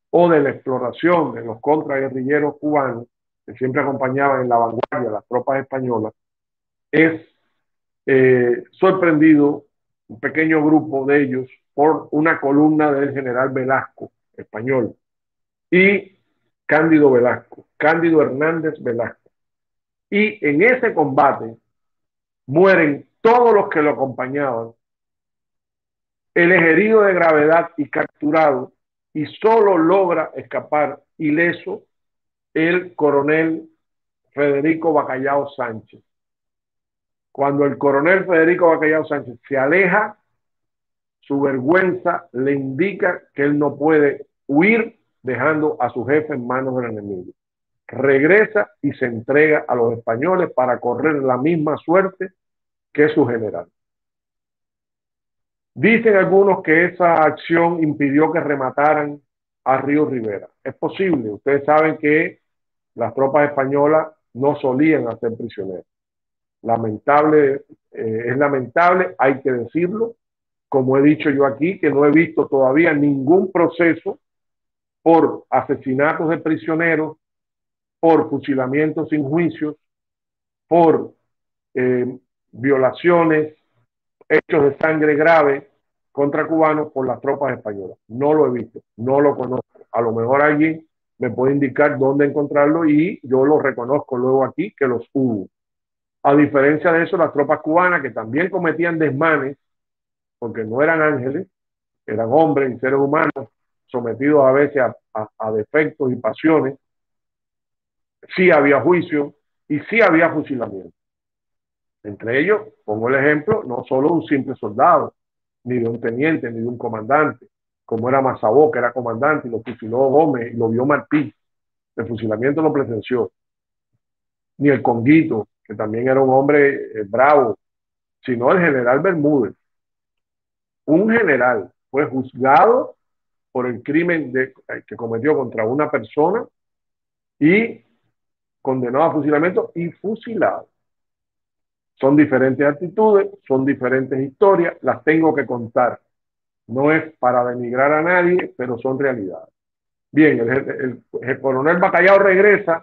o de la exploración de los contraguerrilleros cubanos, que siempre acompañaban en la vanguardia a las tropas españolas, es eh, sorprendido un pequeño grupo de ellos por una columna del general Velasco, español, y Cándido Velasco, Cándido Hernández Velasco. Y en ese combate mueren todos los que lo acompañaban. Él es herido de gravedad y capturado, y solo logra escapar ileso el coronel Federico Bacallao Sánchez. Cuando el coronel Federico Bacallao Sánchez se aleja, su vergüenza le indica que él no puede huir dejando a su jefe en manos del enemigo. Regresa y se entrega a los españoles para correr la misma suerte que su general. Dicen algunos que esa acción impidió que remataran a Río Rivera. Es posible. Ustedes saben que las tropas españolas no solían hacer prisioneros. Lamentable, eh, es lamentable, hay que decirlo. Como he dicho yo aquí, que no he visto todavía ningún proceso por asesinatos de prisioneros, por fusilamientos sin juicios, por eh, violaciones, hechos de sangre grave contra cubanos por las tropas españolas. No lo he visto, no lo conozco. A lo mejor alguien me puede indicar dónde encontrarlo y yo lo reconozco luego aquí que los hubo. A diferencia de eso, las tropas cubanas que también cometían desmanes, porque no eran ángeles, eran hombres y seres humanos sometidos a veces a, a, a defectos y pasiones, sí había juicio y sí había fusilamiento. Entre ellos, pongo el ejemplo, no solo un simple soldado, ni de un teniente, ni de un comandante, como era Mazabó, que era comandante, y lo fusiló Gómez, y lo vio Martí. El fusilamiento lo presenció. Ni el Conguito, que también era un hombre eh, bravo, sino el general Bermúdez. Un general fue juzgado por el crimen de, eh, que cometió contra una persona y condenado a fusilamiento y fusilado. Son diferentes actitudes, son diferentes historias, las tengo que contar. No es para denigrar a nadie, pero son realidades. Bien, el, el, el coronel Bacallao regresa,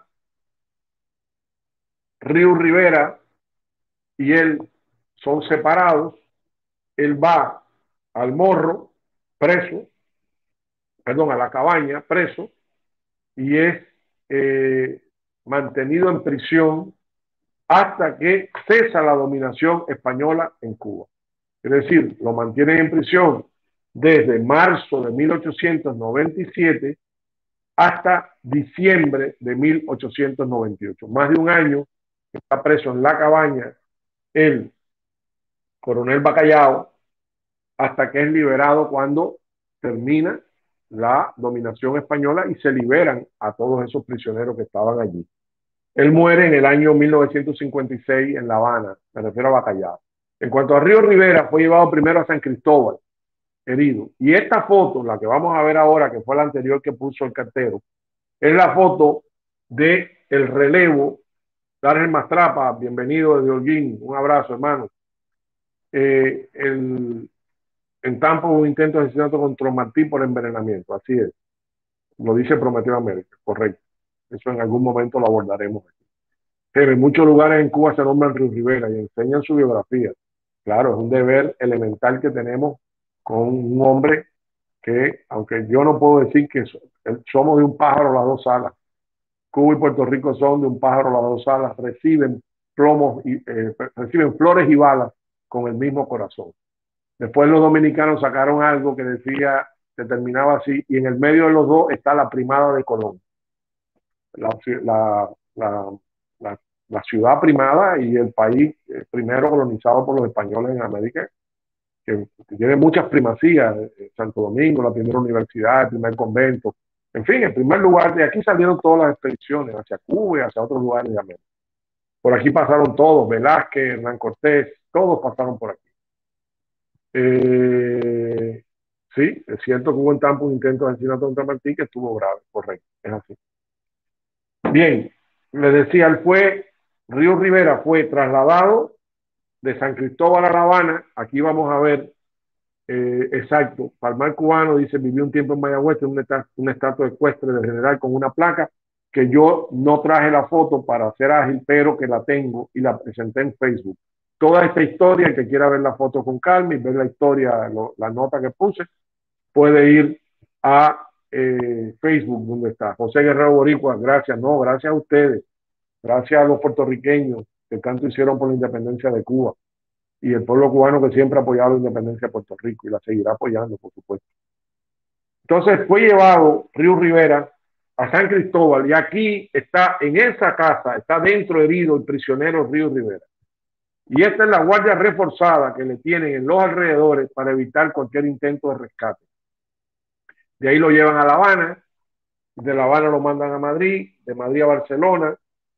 Río Rivera y él son separados, él va al Morro, preso, perdón, a la cabaña, preso, y es eh, mantenido en prisión hasta que cesa la dominación española en Cuba. Es decir, lo mantienen en prisión desde marzo de mil ochocientos noventa y siete hasta diciembre de mil ochocientos noventa y ocho. Más de un año está preso en la cabaña el coronel Bacallao hasta que es liberado cuando termina la dominación española y se liberan a todos esos prisioneros que estaban allí. Él muere en el año mil novecientos cincuenta y seis en La Habana, me refiero a Bacallao. En cuanto a Río Rivera, fue llevado primero a San Cristóbal, herido. Y esta foto, la que vamos a ver ahora, que fue la anterior que puso el cartero, es la foto de el relevo. Darrell Mastrapa, bienvenido desde Holguín, un abrazo, hermano. Eh, el, en Tampa hubo un intento de asesinato contra Martí por envenenamiento, así es. Lo dice Prometeo América, correcto. Eso en algún momento lo abordaremos aquí. Pero en muchos lugares en Cuba se nombran Río Rivera y enseñan su biografía. Claro, es un deber elemental que tenemos con un hombre que, aunque yo no puedo decir que somos de un pájaro las dos alas, Cuba y Puerto Rico son de un pájaro las dos alas, reciben plomos y eh, reciben flores y balas con el mismo corazón. Después los dominicanos sacaron algo que decía, que terminaba así, y en el medio de los dos está la primada de Colón. La, la, la, la, la ciudad primada y el país eh, primero colonizado por los españoles en América, que, que tiene muchas primacías, eh, Santo Domingo, la primera universidad, el primer convento, en fin, en primer lugar, de aquí salieron todas las expediciones hacia Cuba y hacia otros lugares de América. Por aquí pasaron todos, Velázquez, Hernán Cortés, todos pasaron por aquí. Eh, sí, es cierto que hubo en Tampa un intento de asesinato contra Martí que estuvo grave, correcto, es así. Bien, les decía, él fue, Río Rivera fue trasladado de San Cristóbal a La Habana. Aquí vamos a ver Eh, exacto. Palmar cubano dice, viví un tiempo en Mayagüez, en una, esta- una estatua ecuestre del general con una placa que yo no traje la foto para ser ágil, pero que la tengo y la presenté en Facebook. Toda esta historia, el que quiera ver la foto con calma y ver la historia, lo, la nota que puse, puede ir a eh, Facebook, donde está José Guerrero Boricua. Gracias, no, gracias a ustedes, gracias a los puertorriqueños que tanto hicieron por la independencia de Cuba y el pueblo cubano que siempre ha apoyado la independencia de Puerto Rico y la seguirá apoyando, por supuesto. Entonces fue llevado Río Rivera a San Cristóbal y aquí está, en esa casa, está dentro herido el prisionero Río Rivera. Y esta es la guardia reforzada que le tienen en los alrededores para evitar cualquier intento de rescate. De ahí lo llevan a La Habana, de La Habana lo mandan a Madrid, de Madrid a Barcelona,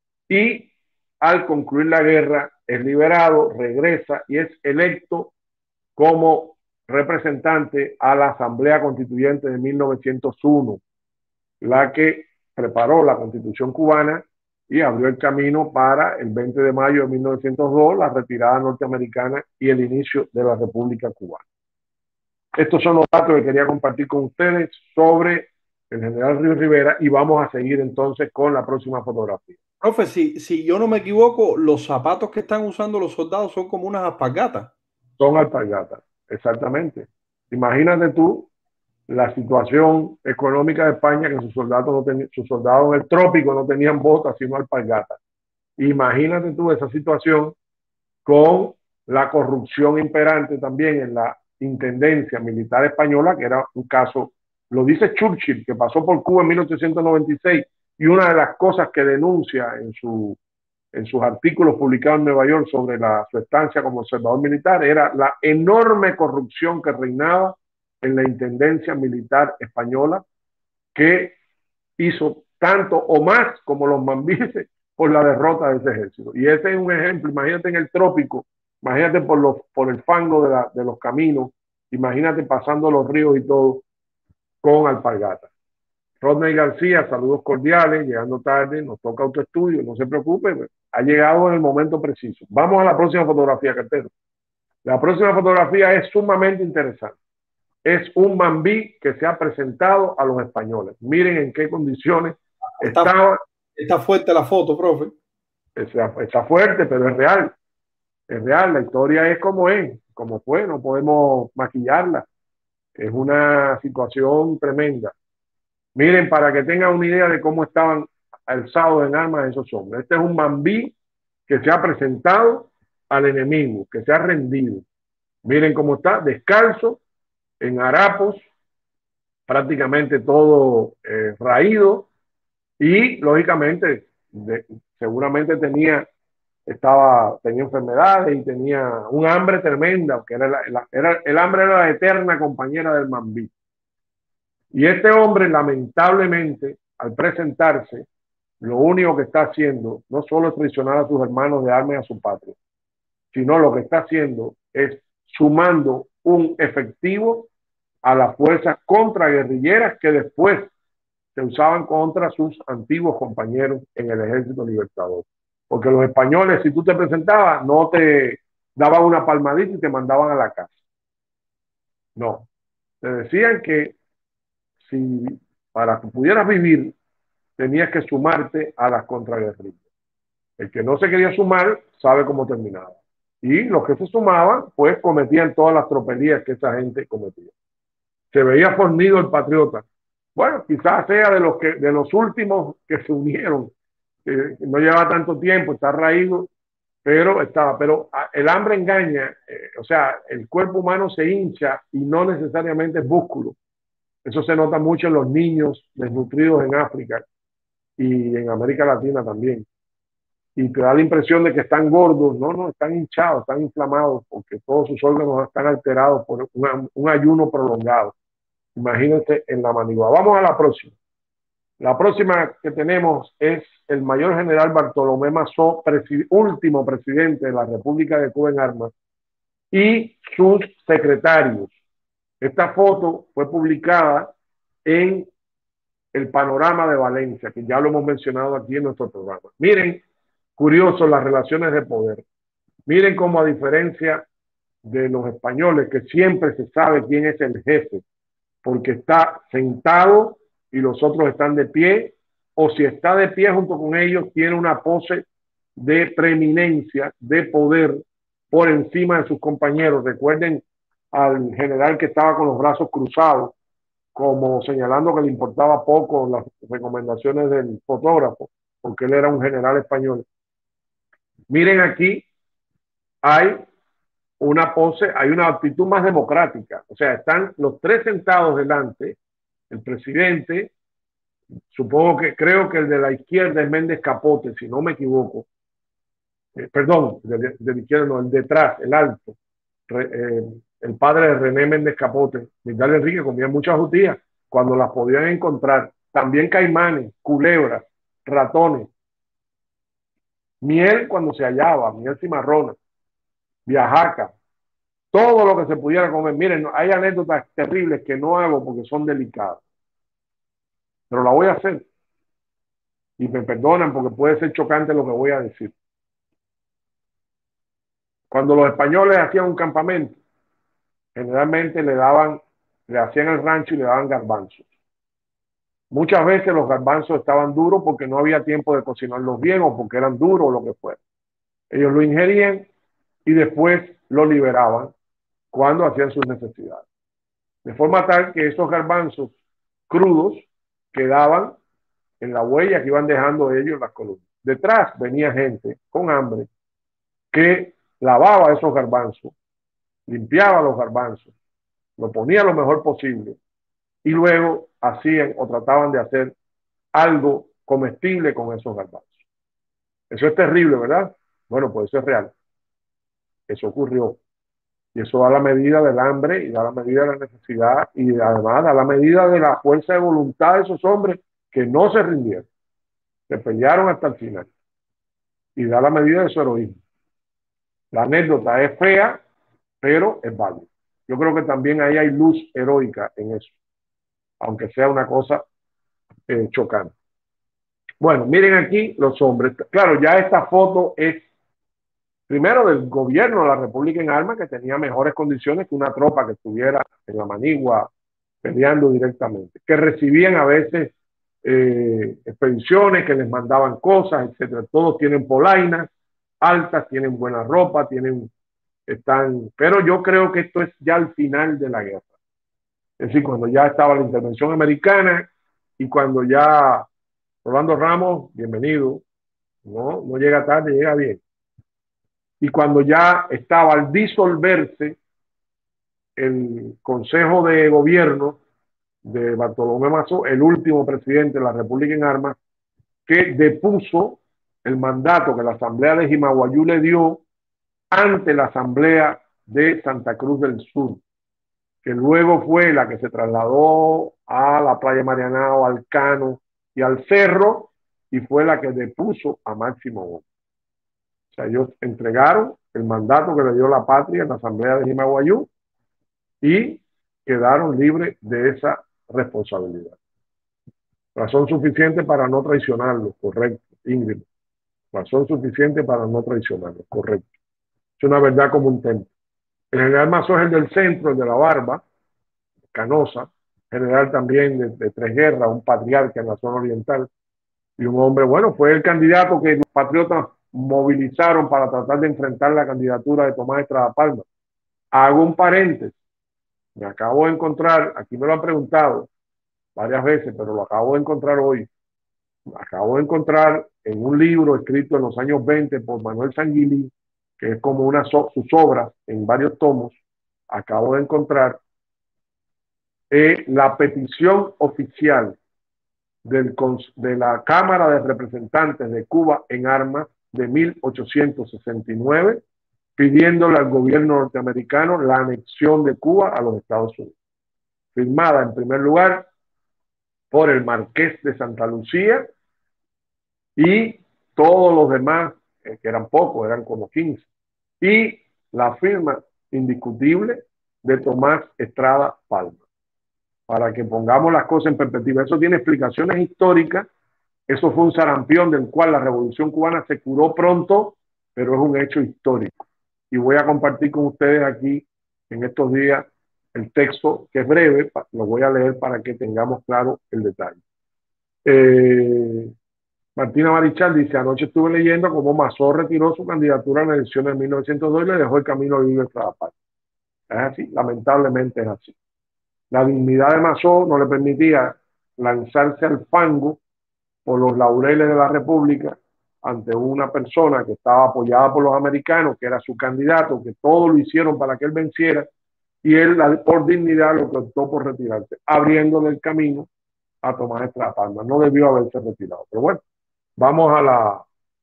y al concluir la guerra es liberado, regresa y es electo como representante a la Asamblea Constituyente de mil novecientos uno, la que preparó la Constitución cubana y abrió el camino para el veinte de mayo de mil novecientos dos, la retirada norteamericana y el inicio de la República Cubana. Estos son los datos que quería compartir con ustedes sobre el general Río Rivera y vamos a seguir entonces con la próxima fotografía. Profe, si, si yo no me equivoco, los zapatos que están usando los soldados son como unas alpargatas. Son alpargatas, exactamente. Imagínate tú la situación económica de España, que sus soldados, no ten, sus soldados en el trópico no tenían botas, sino alpargatas. Imagínate tú esa situación con la corrupción imperante también en la intendencia militar española, que era un caso, lo dice Churchill, que pasó por Cuba en mil ochocientos noventa y seis, y una de las cosas que denuncia en, su, en sus artículos publicados en Nueva York sobre la, su estancia como observador militar era la enorme corrupción que reinaba en la intendencia militar española, que hizo tanto o más como los mambises por la derrota de ese ejército. Y ese es un ejemplo. Imagínate en el trópico, imagínate por, los, por el fango de, la, de los caminos, imagínate pasando los ríos y todo con alpargatas. Rodney García, saludos cordiales, llegando tarde, nos toca autoestudio, no se preocupe, pues, ha llegado en el momento preciso. Vamos a la próxima fotografía, cartero. La próxima fotografía es sumamente interesante. Es un mambí que se ha presentado a los españoles. Miren en qué condiciones Está, estaba. está fuerte la foto, profe. Está, está fuerte, pero es real. Es real, la historia es como es, como fue, no podemos maquillarla. Es una situación tremenda. Miren, para que tengan una idea de cómo estaban alzados en armas esos hombres. Este es un mambí que se ha presentado al enemigo, que se ha rendido. Miren cómo está, descalzo, en harapos, prácticamente todo eh, raído y lógicamente de, seguramente tenía estaba tenía enfermedades y tenía un hambre tremenda, que era, la, la, era el hambre era la eterna compañera del mambí. Y este hombre lamentablemente al presentarse lo único que está haciendo no solo es traicionar a sus hermanos de armas y a su patria, sino lo que está haciendo es sumando un efectivo a las fuerzas contraguerrilleras que después se usaban contra sus antiguos compañeros en el Ejército Libertador. Porque los españoles, si tú te presentabas, no te daban una palmadita y te mandaban a la casa. No. Te decían que si para que pudieras vivir, tenías que sumarte a las contraguerrillas. El que no se quería sumar, sabe cómo terminaba. Y los que se sumaban, pues cometían todas las tropelías que esa gente cometía. Se veía fornido el patriota. Bueno, quizás sea de los, que, de los últimos que se unieron, que no lleva tanto tiempo, está raído, pero estaba. Pero el hambre engaña, eh, o sea, el cuerpo humano se hincha y no necesariamente es músculo. Eso se nota mucho en los niños desnutridos en África y en América Latina también. Y te da la impresión de que están gordos. No, no, están hinchados, están inflamados, porque todos sus órganos están alterados por una, un ayuno prolongado. Imagínense en la manigua. Vamos a la próxima. La próxima que tenemos es el mayor general Bartolomé Mazó, presi último presidente de la República de Cuba en armas, y sus secretarios. Esta foto fue publicada en el Panorama de Valencia, que ya lo hemos mencionado aquí en nuestro programa. Miren, curioso, las relaciones de poder. Miren cómo, a diferencia de los españoles, que siempre se sabe quién es el jefe, porque está sentado y los otros están de pie, o si está de pie junto con ellos, tiene una pose de preeminencia, de poder por encima de sus compañeros. Recuerden al general que estaba con los brazos cruzados, como señalando que le importaba poco las recomendaciones del fotógrafo, porque él era un general español. Miren aquí, hay una pose, hay una actitud más democrática. O sea, están los tres sentados delante, el presidente, supongo que, creo que el de la izquierda es Méndez Capote, si no me equivoco. Eh, perdón, de, de la izquierda no, el detrás, el alto. Re, eh, el padre de René Méndez Capote, Miguel Enrique, comía muchas judías cuando las podían encontrar. También caimanes, culebras, ratones. Miel cuando se hallaba, miel cimarrona, viajaca, todo lo que se pudiera comer. Miren, hay anécdotas terribles que no hago porque son delicadas, pero la voy a hacer. Y me perdonan porque puede ser chocante lo que voy a decir. Cuando los españoles hacían un campamento, generalmente le daban, le hacían el rancho y le daban garbanzos. Muchas veces los garbanzos estaban duros porque no había tiempo de cocinarlos bien o porque eran duros o lo que fuera. Ellos lo ingerían y después lo liberaban cuando hacían sus necesidades. De forma tal que esos garbanzos crudos quedaban en la huella que iban dejando ellos en las columnas. Detrás venía gente con hambre que lavaba esos garbanzos, limpiaba los garbanzos, lo ponía lo mejor posible y luego hacían o trataban de hacer algo comestible con esos garbanzos. Eso es terrible, ¿verdad? Bueno, pues eso es real. Eso ocurrió. Y eso da la medida del hambre y da la medida de la necesidad y además da la medida de la fuerza de voluntad de esos hombres que no se rindieron, que pelearon hasta el final. Y da la medida de su heroísmo. La anécdota es fea, pero es válida. Yo creo que también ahí hay luz heroica en eso, aunque sea una cosa eh, chocante. Bueno, miren aquí los hombres. Claro, ya esta foto es primero del gobierno de la República en armas, que tenía mejores condiciones que una tropa que estuviera en la manigua peleando directamente, que recibían a veces eh, expediciones, que les mandaban cosas, etcétera. Todos tienen polainas altas, tienen buena ropa, tienen, están, pero yo creo que esto es ya al final de la guerra. Es decir, cuando ya estaba la intervención americana y cuando ya Rolando Ramos, bienvenido, no, no llega tarde, llega bien. Y cuando ya estaba al disolverse el Consejo de Gobierno de Bartolomé Mazó, el último presidente de la República en armas, que depuso el mandato que la Asamblea de Jimaguayú le dio ante la Asamblea de Santa Cruz del Sur, que luego fue la que se trasladó a la Playa Marianao, al Cano y al Cerro, y fue la que depuso a Máximo Gómez. O sea, ellos entregaron el mandato que le dio la patria en la Asamblea de Jimaguayú y quedaron libres de esa responsabilidad. Razón suficiente para no traicionarlos, correcto, Ingrid. Razón suficiente para no traicionarlos, correcto. Es una verdad como un templo. El general Mazó es el del centro, el de la barba, canosa, general también de, de tres guerras, un patriarca en la zona oriental, y un hombre, bueno, fue el candidato que los patriotas movilizaron para tratar de enfrentar la candidatura de Tomás Estrada Palma. Hago un paréntesis, me acabo de encontrar, aquí me lo han preguntado varias veces, pero lo acabo de encontrar hoy, acabo de encontrar en un libro escrito en los años veinte por Manuel Sanguilí, que es como una so sus obras en varios tomos, acabo de encontrar eh, la petición oficial del, de la Cámara de Representantes de Cuba en armas de mil ochocientos sesenta y nueve, pidiéndole al gobierno norteamericano la anexión de Cuba a los Estados Unidos. Firmada en primer lugar por el Marqués de Santa Lucía y todos los demás, eh, que eran pocos, eran como quince, y la firma indiscutible de Tomás Estrada Palma. Para que pongamos las cosas en perspectiva, eso tiene explicaciones históricas, eso fue un sarampión del cual la Revolución Cubana se curó pronto, pero es un hecho histórico. y voy a compartir con ustedes aquí en estos días el texto, que es breve, lo voy a leer para que tengamos claro el detalle. Eh, Martina Marichal dice: anoche estuve leyendo cómo Mazó retiró su candidatura en la elección de mil novecientos dos y le dejó el camino libre para la paz. Es así, lamentablemente es así. La dignidad de Mazó no le permitía lanzarse al fango por los laureles de la República ante una persona que estaba apoyada por los americanos, que era su candidato, que todo lo hicieron para que él venciera, y él, por dignidad, lo que optó por retirarse, abriéndole el camino a Tomás Estrada Palma. No debió haberse retirado. Pero bueno, vamos a la,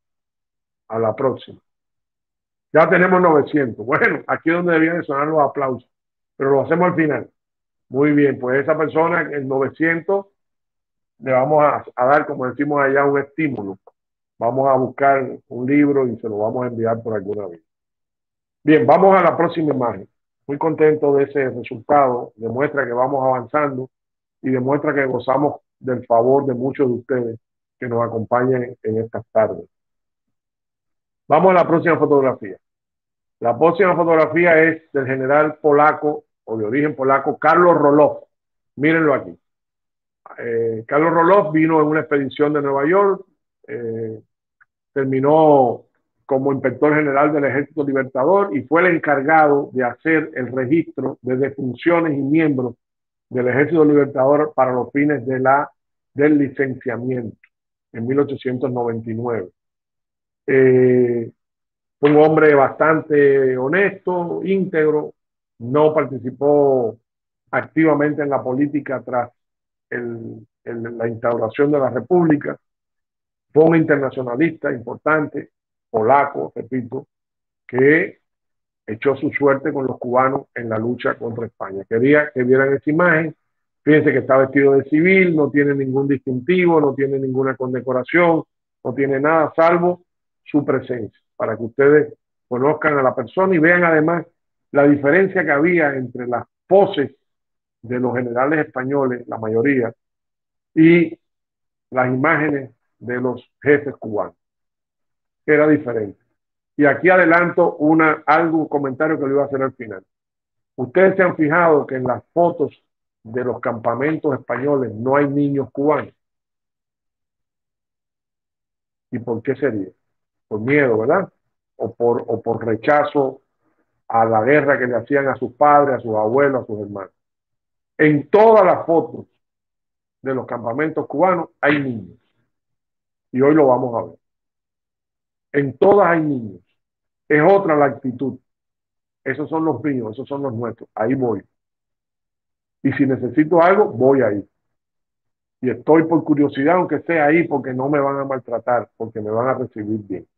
a la próxima. Ya tenemos novecientos. Bueno, aquí es donde debían de sonar los aplausos, pero lo hacemos al final. Muy bien, pues esa persona, el novecientos, le vamos a, a dar, como decimos allá, un estímulo. Vamos a buscar un libro y se lo vamos a enviar por alguna vez. Bien, vamos a la próxima imagen. Muy contento de ese resultado. Demuestra que vamos avanzando y demuestra que gozamos del favor de muchos de ustedes que nos acompañan en estas tardes. Vamos a la próxima fotografía. La próxima fotografía es del general polaco o de origen polaco Carlos Roloff. Mírenlo aquí. Eh, Carlos Roloff vino en una expedición de Nueva York, eh, terminó como inspector general del Ejército Libertador y fue el encargado de hacer el registro de defunciones y miembros del Ejército Libertador para los fines de la, del licenciamiento en mil ochocientos noventa y nueve. Eh, fue un hombre bastante honesto, íntegro, no participó activamente en la política tras el, el, la instauración de la República. Fue un internacionalista importante, polaco, repito, que echó su suerte con los cubanos en la lucha contra España. Quería que vieran esa imagen. Fíjense que está vestido de civil, no tiene ningún distintivo, no tiene ninguna condecoración, no tiene nada salvo su presencia, para que ustedes conozcan a la persona y vean además la diferencia que había entre las poses de los generales españoles, la mayoría, y las imágenes de los jefes cubanos. Era diferente. Y aquí adelanto una, algo, un comentario que le iba a hacer al final. Ustedes se han fijado que en las fotos de los campamentos españoles no hay niños cubanos. ¿Y por qué sería? Por miedo, ¿verdad? O por, o por rechazo a la guerra que le hacían a sus padres, a sus abuelos, a sus hermanos. En todas las fotos de los campamentos cubanos hay niños. Y hoy lo vamos a ver. En todas hay niños. Es otra la actitud. Esos son los míos, esos son los nuestros. Ahí voy. Y si necesito algo, voy ahí. Y estoy por curiosidad, aunque sea ahí, porque no me van a maltratar, porque me van a recibir bien.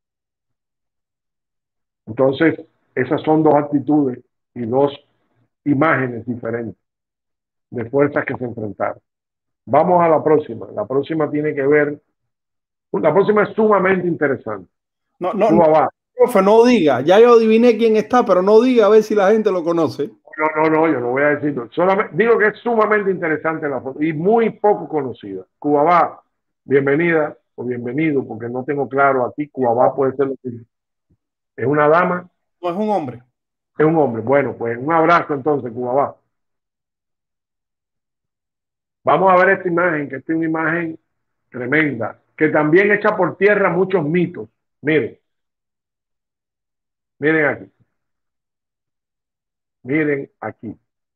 Entonces, esas son dos actitudes y dos imágenes diferentes de fuerzas que se enfrentaron. Vamos a la próxima. La próxima tiene que ver, la próxima es sumamente interesante. No, no, Cuba no, va. Profe, no diga. Ya yo adiviné quién está, pero no diga a ver si la gente lo conoce. No, no, no, yo no voy a decirlo. Solamente digo que es sumamente interesante la foto y muy poco conocida. Cuba va, bienvenida o bienvenido, porque no tengo claro aquí. Cuba va puede ser lo que es una dama. No, es un hombre. Es un hombre. Bueno, pues un abrazo entonces, Cuba va. Vamos a ver esta imagen, que esta es una imagen tremenda, que también echa por tierra muchos mitos. Miren. Miren aquí. Miren aquí.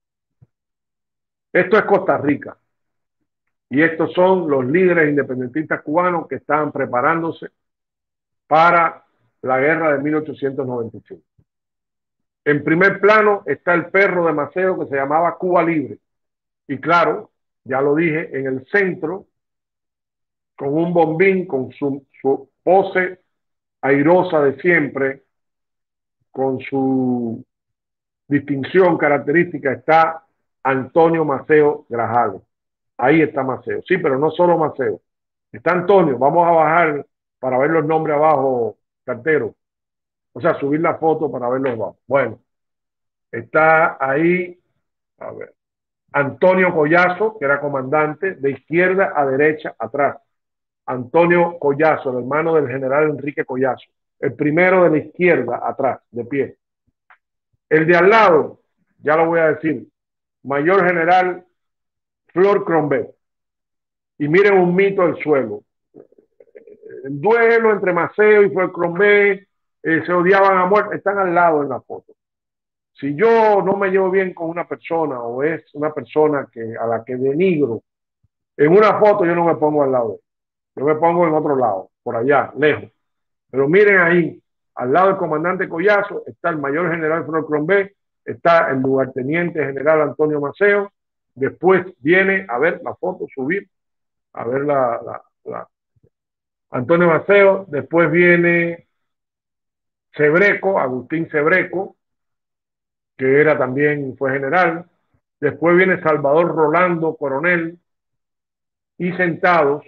Esto es Costa Rica. Y estos son los líderes independentistas cubanos que estaban preparándose para la guerra de mil ochocientos noventa y cinco. En primer plano está el perro de Maceo que se llamaba Cuba Libre. Y claro, ya lo dije, en el centro, con un bombín, con su, su pose airosa de siempre, con su distinción característica, está Antonio Maceo Grajales. Ahí está Maceo. Sí, pero no solo Maceo. Está Antonio. Vamos a bajar para ver los nombres abajo, cartero. O sea, subir la foto para verlos abajo. Bueno, está ahí, a ver, Antonio Collazo, que era comandante, de izquierda a derecha, atrás. Antonio Collazo, el hermano del general Enrique Collazo, el primero de la izquierda, atrás, de pie. El de al lado, ya lo voy a decir, Mayor General Flor Crombé. Y miren un mito del suelo. El duelo entre Maceo y Flor Crombé, eh, se odiaban a muerte, están al lado en la foto. Si yo no me llevo bien con una persona o es una persona que, a la que denigro, en una foto yo no me pongo al lado. Yo me pongo en otro lado, por allá, lejos. Pero miren ahí, al lado del comandante Collazo está el mayor general Flor Crombé, está el lugarteniente general Antonio Maceo. Después viene a ver la foto, subir, a ver la, la, la Antonio Maceo. Después viene Cebreco, Agustín Cebreco, que era también, fue general. Después viene Salvador Rolando, coronel. Y sentados,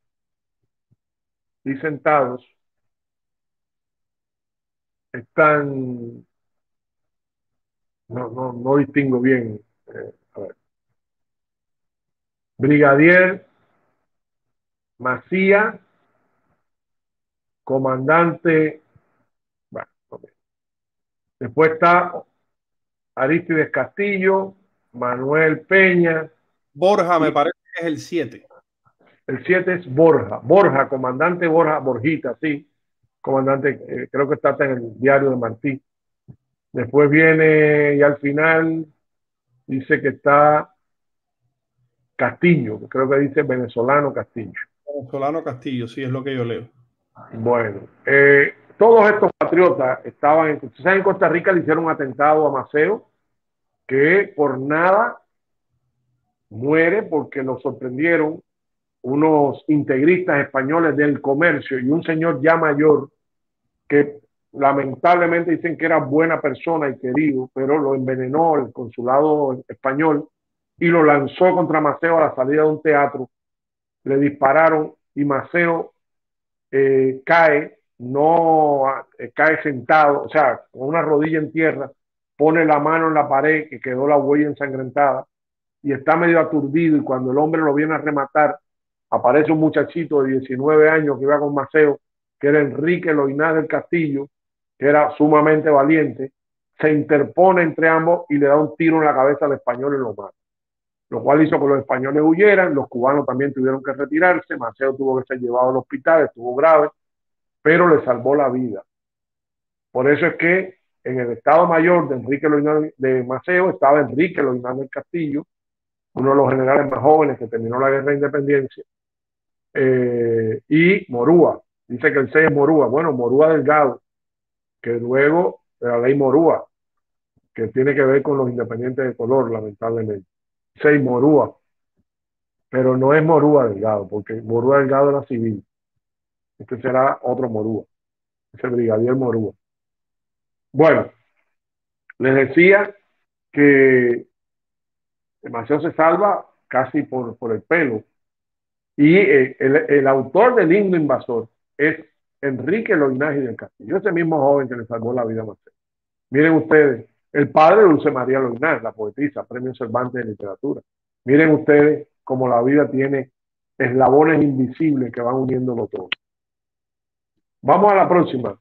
y sentados, están, no, no, no distingo bien, eh, a ver, Brigadier Macía, comandante, bueno, okay. Después está Aristides Castillo, Manuel Peña. Borja me parece que es el siete. El siete es Borja, Borja, comandante Borja, Borjita, sí, comandante, eh, creo que está en el diario de Martí. Después viene, y al final, dice que está Castillo, creo que dice venezolano Castillo. Venezolano Castillo, sí, es lo que yo leo. Bueno, eh, todos estos patriotas estaban en, en Costa Rica, le hicieron un atentado a Maceo, que por nada muere porque lo sorprendieron unos integristas españoles del comercio y un señor ya mayor que lamentablemente dicen que era buena persona y querido, pero lo envenenó el consulado español y lo lanzó contra Maceo a la salida de un teatro. Le dispararon y Maceo eh, cae, no eh, cae sentado, o sea, con una rodilla en tierra, pone la mano en la pared que quedó la huella ensangrentada y está medio aturdido, y cuando el hombre lo viene a rematar, aparece un muchachito de diecinueve años que iba con Maceo, que era Enrique Loinás del Castillo, que era sumamente valiente, se interpone entre ambos y le da un tiro en la cabeza al español y lo mata. Lo cual hizo que los españoles huyeran, los cubanos también tuvieron que retirarse, Maceo tuvo que ser llevado al hospital, estuvo grave, pero le salvó la vida. Por eso es que en el Estado Mayor de Enrique Loinás de Maceo estaba Enrique Loinás del Castillo, uno de los generales más jóvenes que terminó la guerra de independencia, eh, y Morúa, dice que el seis es Morúa, bueno, Morúa Delgado, que luego de la ley Morúa, que tiene que ver con los independientes de color, lamentablemente. seis Morúa, pero no es Morúa Delgado, porque Morúa Delgado era civil. Este será otro Morúa, es el brigadier Morúa. Bueno, les decía que Maceo se salva casi por, por el pelo. Y eh, el, el autor del himno invasor es Enrique Loinás del Castillo, ese mismo joven que le salvó la vida a Maceo. Miren ustedes, el padre de Dulce María Loinás, la poetisa, Premio Cervantes de Literatura. Miren ustedes cómo la vida tiene eslabones invisibles que van uniéndolo todo. Vamos a la próxima.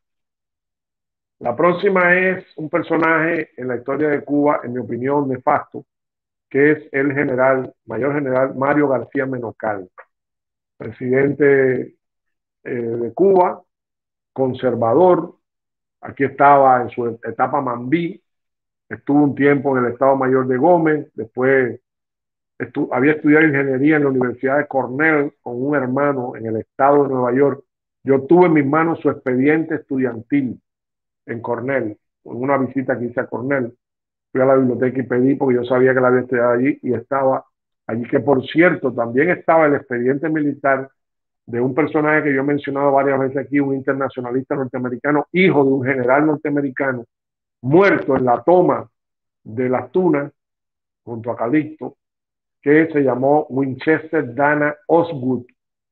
La próxima es un personaje en la historia de Cuba, en mi opinión, nefasto, que es el general, mayor general Mario García Menocal, presidente eh, de Cuba, conservador. Aquí estaba en su etapa Mambí, estuvo un tiempo en el Estado Mayor de Gómez, después estu había estudiado ingeniería en la Universidad de Cornell con un hermano en el estado de Nueva York. Yo tuve en mis manos su expediente estudiantil en Cornell, en una visita que hice a Cornell. Fui a la biblioteca y pedí, porque yo sabía que la había estudiado allí, y estaba allí, que por cierto, también estaba el expediente militar de un personaje que yo he mencionado varias veces aquí, un internacionalista norteamericano, hijo de un general norteamericano, muerto en la toma de Las Tunas, junto a Calixto, que se llamó Winchester Dana Osgood,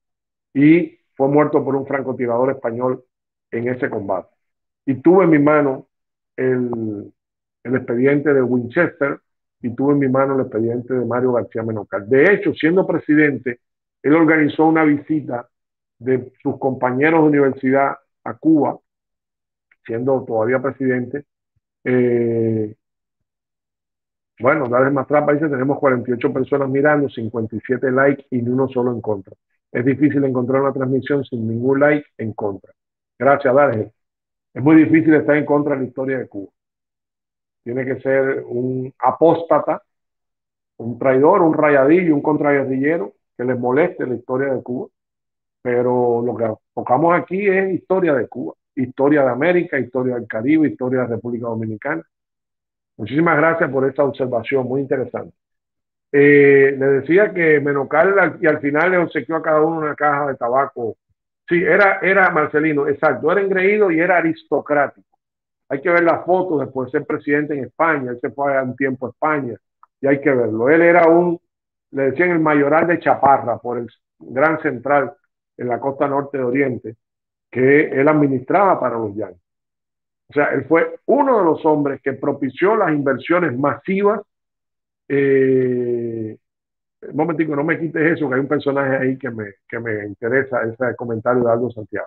y fue muerto por un francotirador español en ese combate. Y tuve en mi mano el, el expediente de Winchester, y tuve en mi mano el expediente de Mario García Menocal. De hecho, siendo presidente, él organizó una visita de sus compañeros de universidad a Cuba, siendo todavía presidente. Eh, bueno, Dale más trampa dice, tenemos cuarenta y ocho personas mirando, cincuenta y siete likes y ni uno solo en contra. Es difícil encontrar una transmisión sin ningún like en contra. Gracias, Dale. Es muy difícil estar en contra de la historia de Cuba. Tiene que ser un apóstata, un traidor, un rayadillo, un contraguerrillero que les moleste la historia de Cuba. Pero lo que tocamos aquí es historia de Cuba, historia de América, historia del Caribe, historia de la República Dominicana. Muchísimas gracias por esta observación, muy interesante. Eh, le decía que Menocal y al final le obsequió a cada uno una caja de tabaco. Sí, era, era Marcelino, exacto, era engreído y era aristocrático. Hay que ver las fotos después de ser presidente en España. Él se fue a un tiempo a España y hay que verlo. Él era un, le decían el mayoral de Chaparra por el Gran Central en la costa norte de Oriente, que él administraba para los yanquis. O sea, él fue uno de los hombres que propició las inversiones masivas. Eh, un momentico, no me quites eso, que hay un personaje ahí que me, que me interesa, ese comentario de Aldo Santiago.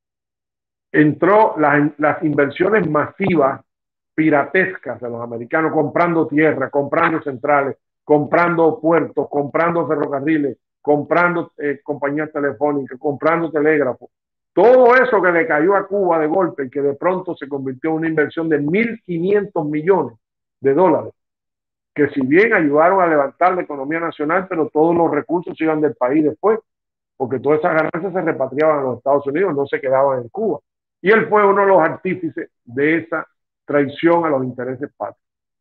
Entró las, las inversiones masivas, piratescas de los americanos, comprando tierra, comprando centrales, comprando puertos, comprando ferrocarriles, comprando eh, compañías telefónicas, comprando telégrafos. Todo eso que le cayó a Cuba de golpe y que de pronto se convirtió en una inversión de mil quinientos millones de dólares, que si bien ayudaron a levantar la economía nacional, pero todos los recursos iban del país después, porque todas esas ganancias se repatriaban a los Estados Unidos, no se quedaban en Cuba. Y él fue uno de los artífices de esa traición a los intereses patrios.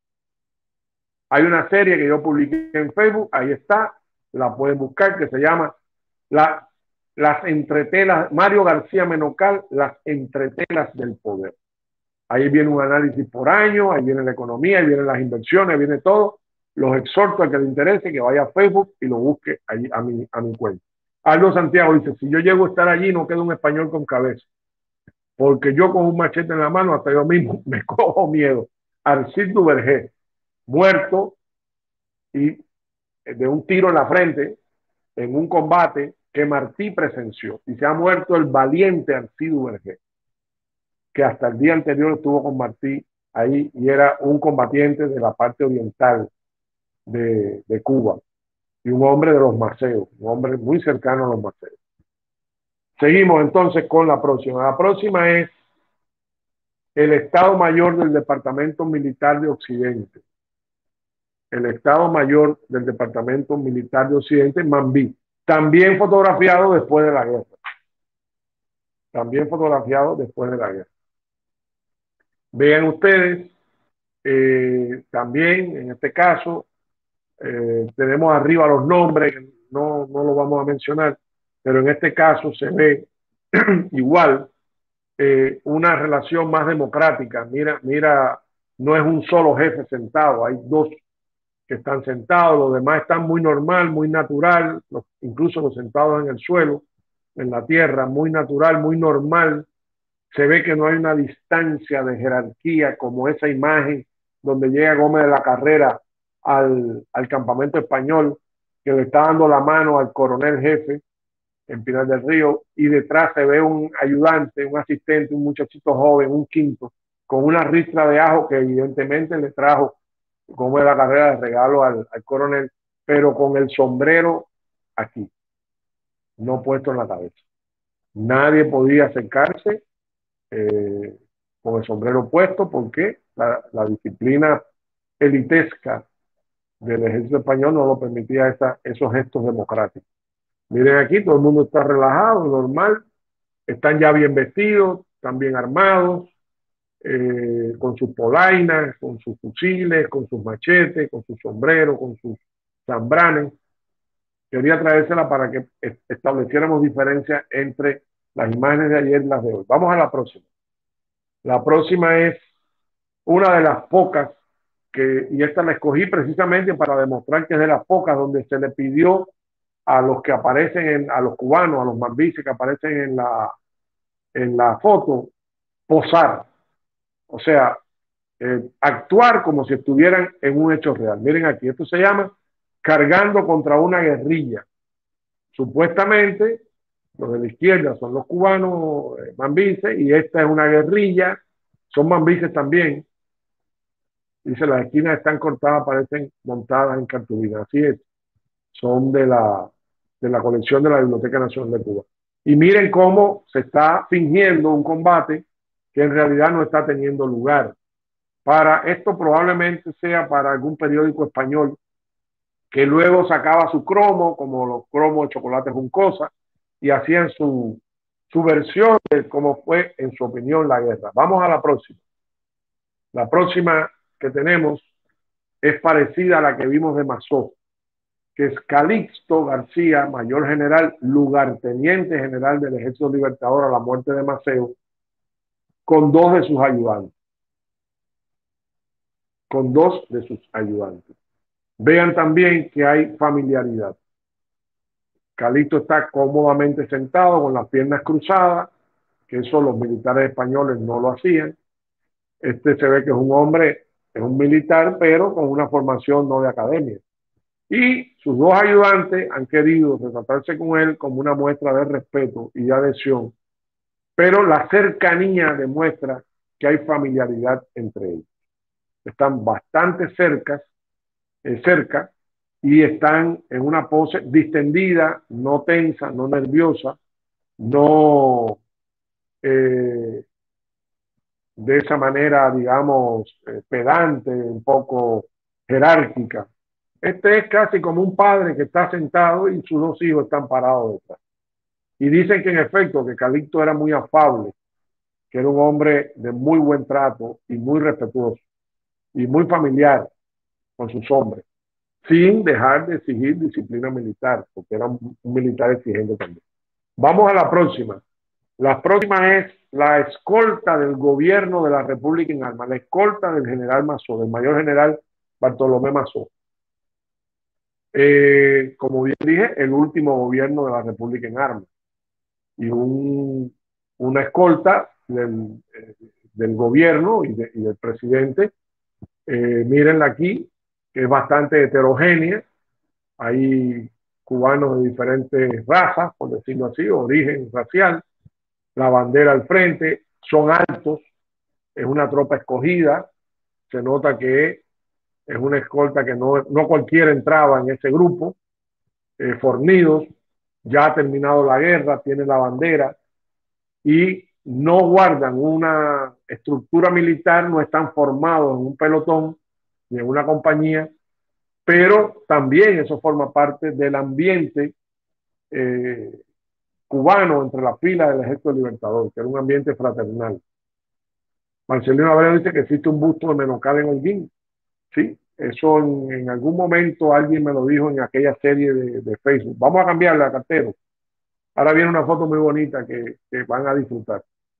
Hay una serie que yo publiqué en Facebook, ahí está, la pueden buscar, que se llama la, Las entretelas, Mario García Menocal, Las entretelas del poder. Ahí viene un análisis por año, ahí viene la economía, ahí vienen las inversiones, ahí viene todo. Los exhorto a que le interese, que vaya a Facebook y lo busque ahí a mi, a mi cuenta. Aldo Santiago dice, si yo llego a estar allí, no quedo un español con cabeza. Porque yo con un machete en la mano, hasta yo mismo me cojo miedo. Arcide Duvergé, muerto y de un tiro en la frente en un combate que Martí presenció. Y se ha muerto el valiente Arcide Duvergé, que hasta el día anterior estuvo con Martí ahí y era un combatiente de la parte oriental de, de Cuba y un hombre de los Maceos, un hombre muy cercano a los Maceos. Seguimos entonces con la próxima. La próxima es el Estado Mayor del Departamento Militar de Occidente. El Estado Mayor del Departamento Militar de Occidente, Mambí. También fotografiado después de la guerra. También fotografiado después de la guerra. Vean ustedes, eh, también en este caso, eh, tenemos arriba los nombres, no, no lo vamos a mencionar, pero en este caso se ve igual eh, una relación más democrática. Mira, mira, no es un solo jefe sentado, hay dos que están sentados, los demás están muy normal, muy natural, los, incluso los sentados en el suelo, en la tierra, muy natural, muy normal. Se ve que no hay una distancia de jerarquía como esa imagen donde llega Gómez de la Carrera al, al campamento español, que le está dando la mano al coronel jefe en Pinar del Río, y detrás se ve un ayudante, un asistente, un muchachito joven, un quinto, con una ristra de ajo que evidentemente le trajo Gómez de la Carrera de regalo al, al coronel, pero con el sombrero aquí, no puesto en la cabeza. Nadie podía acercarse eh, con el sombrero puesto porque la, la disciplina elitesca del ejército español no lo permitía esa, esos gestos democráticos. Miren aquí, todo el mundo está relajado, normal, están ya bien vestidos, están bien armados, eh, con sus polainas, con sus fusiles, con sus machetes, con sus sombreros, con sus zambranes. Quería traérsela para que estableciéramos diferencia entre las imágenes de ayer y las de hoy. Vamos a la próxima. La próxima es una de las pocas que, y esta la escogí precisamente para demostrar que es de las pocas donde se le pidió a los que aparecen, en, a los cubanos, a los mambises que aparecen en la, en la foto, posar. O sea, eh, actuar como si estuvieran en un hecho real. Miren aquí, esto se llama cargando contra una guerrilla. Supuestamente, los de la izquierda son los cubanos eh, mambises y esta es una guerrilla Son mambises también. Dice, las esquinas están cortadas, parecen montadas en cartulina. Así es. Son de la, de la colección de la Biblioteca Nacional de Cuba. Y miren cómo se está fingiendo un combate que en realidad no está teniendo lugar. Para esto probablemente sea para algún periódico español que luego sacaba su cromo, como los cromos de chocolate juncosa, y hacían su, su versión de cómo fue, en su opinión, la guerra. Vamos a la próxima. La próxima que tenemos es parecida a la que vimos de Mazó, que es Calixto García, mayor general, lugarteniente general del Ejército Libertador a la muerte de Maceo, con dos de sus ayudantes. Con dos de sus ayudantes. Vean también que hay familiaridad. Calixto está cómodamente sentado con las piernas cruzadas, que eso los militares españoles no lo hacían. Este se ve que es un hombre, es un militar, pero con una formación no de academia. Y sus dos ayudantes han querido retratarse con él como una muestra de respeto y de adhesión, pero la cercanía demuestra que hay familiaridad entre ellos. Están bastante cercas, eh, cerca y están en una pose distendida, no tensa, no nerviosa, no eh, de esa manera, digamos, eh, pedante, un poco jerárquica. Este es casi como un padre que está sentado y sus dos hijos están parados detrás. Y dicen que en efecto que Calixto era muy afable, que era un hombre de muy buen trato y muy respetuoso y muy familiar con sus hombres, sin dejar de exigir disciplina militar, porque era un, un militar exigente también. Vamos a la próxima. La próxima es la escolta del gobierno de la República en armas, la escolta del general Mazó, del mayor general Bartolomé Mazó. Eh, como bien dije, el último gobierno de la República en armas. Y un, una escolta del, eh, del gobierno y, de, y del presidente. Eh, mírenla aquí, que es bastante heterogénea. Hay cubanos de diferentes razas, por decirlo así, origen racial. La bandera al frente, son altos, es una tropa escogida. Se nota que es una escolta que no, no cualquiera entraba en ese grupo. Eh, fornidos, ya ha terminado la guerra, tienen la bandera y no guardan una estructura militar, no están formados en un pelotón ni en una compañía, pero también eso forma parte del ambiente eh, cubano entre las filas del Ejército Libertador, que era un ambiente fraternal. Marcelino Abreu dice que existe un busto de Menocal en Holguín. Sí, eso en, en algún momento alguien me lo dijo en aquella serie de, de Facebook. Vamos a cambiarla, cartero. Ahora viene una foto muy bonita que, que van a disfrutar.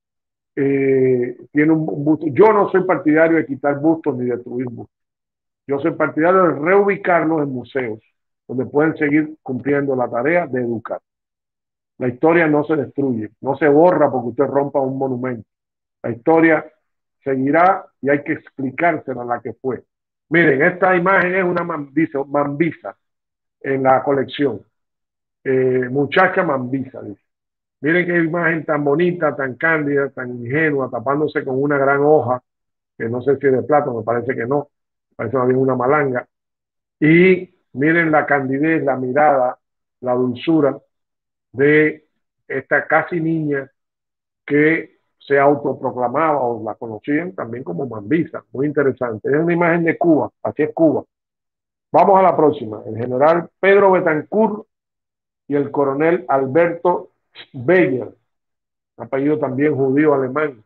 Eh, tiene un, un busto. Yo no soy partidario de quitar bustos ni destruir bustos. Yo soy partidario de reubicarlos en museos, donde pueden seguir cumpliendo la tarea de educar. La historia no se destruye, no se borra porque usted rompa un monumento. La historia seguirá y hay que explicársela a la que fue. Miren, esta imagen es una mambisa, mambisa en la colección. Eh, muchacha mambisa, dice. Miren qué imagen tan bonita, tan cándida, tan ingenua, tapándose con una gran hoja, que no sé si es de plátano, me parece que no, parece más bien una malanga. Y miren la candidez, la mirada, la dulzura de esta casi niña que se autoproclamaba o la conocían también como mambisa. Muy interesante. Es una imagen de Cuba, así es Cuba. Vamos a la próxima. El general Pedro Betancourt y el coronel Alberto Beyer, apellido también judío alemán.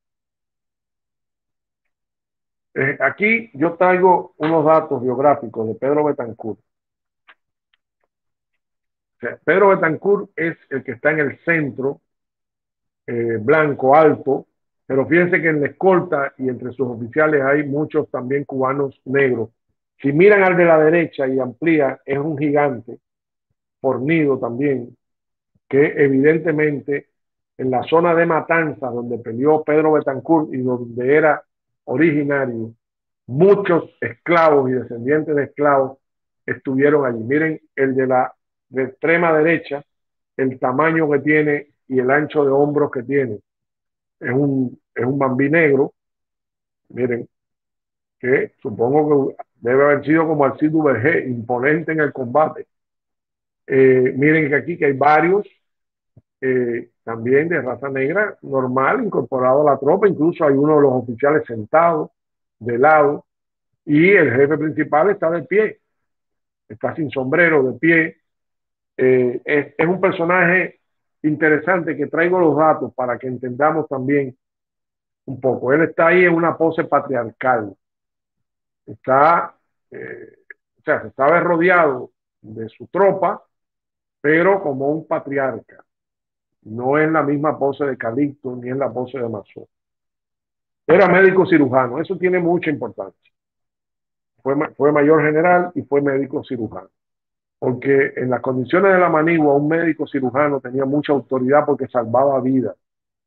Eh, aquí yo traigo unos datos biográficos de Pedro Betancourt. O sea, Pedro Betancourt es el que está en el centro, eh, blanco, alto, pero fíjense que en la escolta y entre sus oficiales hay muchos también cubanos negros. Si miran al de la derecha y amplía, es un gigante, fornido también, que evidentemente en la zona de Matanzas, donde peleó Pedro Betancourt y donde era originario, muchos esclavos y descendientes de esclavos estuvieron allí. Miren el de la de extrema derecha, el tamaño que tiene y el ancho de hombros que tiene. Es un, es un mambí negro Miren, que supongo que debe haber sido como Alcide Duvergé, imponente en el combate. Eh, miren que aquí que hay varios eh, también de raza negra normal incorporado a la tropa, incluso hay uno de los oficiales sentado de lado y el jefe principal está de pie, está sin sombrero, de pie. Eh, es, es un personaje interesante que traigo los datos para que entendamos también un poco. Él está ahí en una pose patriarcal, está, eh, o sea, se estaba rodeado de su tropa, pero como un patriarca. No es la misma pose de Calixto ni es la pose de Masó. Era médico cirujano, eso tiene mucha importancia. Fue, fue mayor general y fue médico cirujano. Porque en las condiciones de la manigua, un médico cirujano tenía mucha autoridad porque salvaba vidas.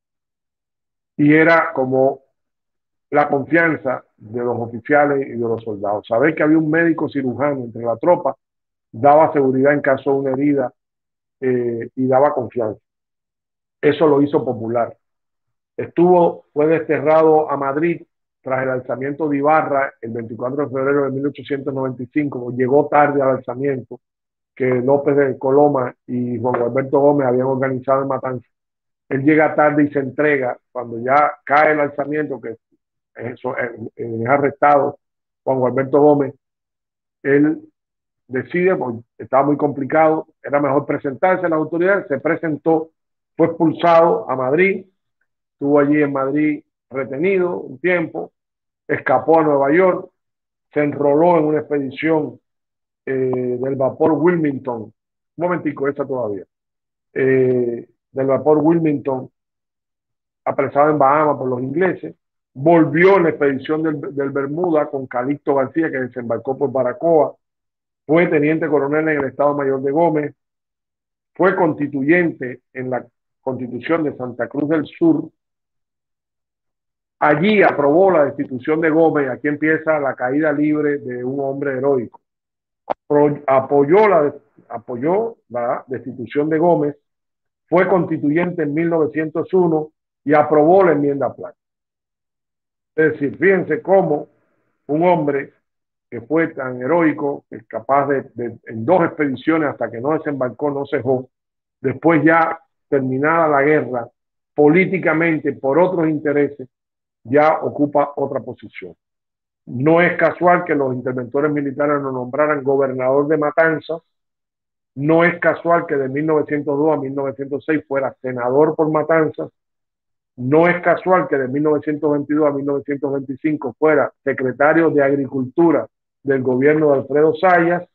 Y era como la confianza de los oficiales y de los soldados. Saber que había un médico cirujano entre la tropa daba seguridad en caso de una herida eh, y daba confianza. Eso lo hizo popular. Estuvo, fue desterrado a Madrid tras el alzamiento de Ibarra el veinticuatro de febrero de mil ochocientos noventa y cinco. Llegó tarde al alzamiento que López de Coloma y Juan Alberto Gómez habían organizado en Matanzas. Él llega tarde y se entrega cuando ya cae el alzamiento, que es, es arrestado Juan Alberto Gómez. Él decide, porque estaba muy complicado, era mejor presentarse a las autoridades, se presentó, fue expulsado a Madrid, estuvo allí en Madrid retenido un tiempo, escapó a Nueva York, se enroló en una expedición eh, del vapor Wilmington, un momentico, esa todavía, eh, del vapor Wilmington, apresado en Bahamas por los ingleses, volvió en la expedición del, del Bermuda con Calixto García, que desembarcó por Baracoa, fue teniente coronel en el Estado Mayor de Gómez, fue constituyente en la Constitución de Santa Cruz del Sur. Allí aprobó la destitución de Gómez. Aquí empieza la caída libre de un hombre heroico. Pro, apoyó, la, apoyó la destitución de Gómez, fue constituyente en mil novecientos uno y aprobó la enmienda Platt. Es decir, fíjense cómo un hombre que fue tan heroico, que es capaz de, de, en dos expediciones hasta que no desembarcó, no cejó, después ya terminada la guerra, políticamente, por otros intereses, ya ocupa otra posición. No es casual que los interventores militares lo nombraran gobernador de Matanzas, no es casual que de mil novecientos dos a mil novecientos seis fuera senador por Matanzas, no es casual que de mil novecientos veintidós a mil novecientos veinticinco fuera secretario de Agricultura del gobierno de Alfredo Zayas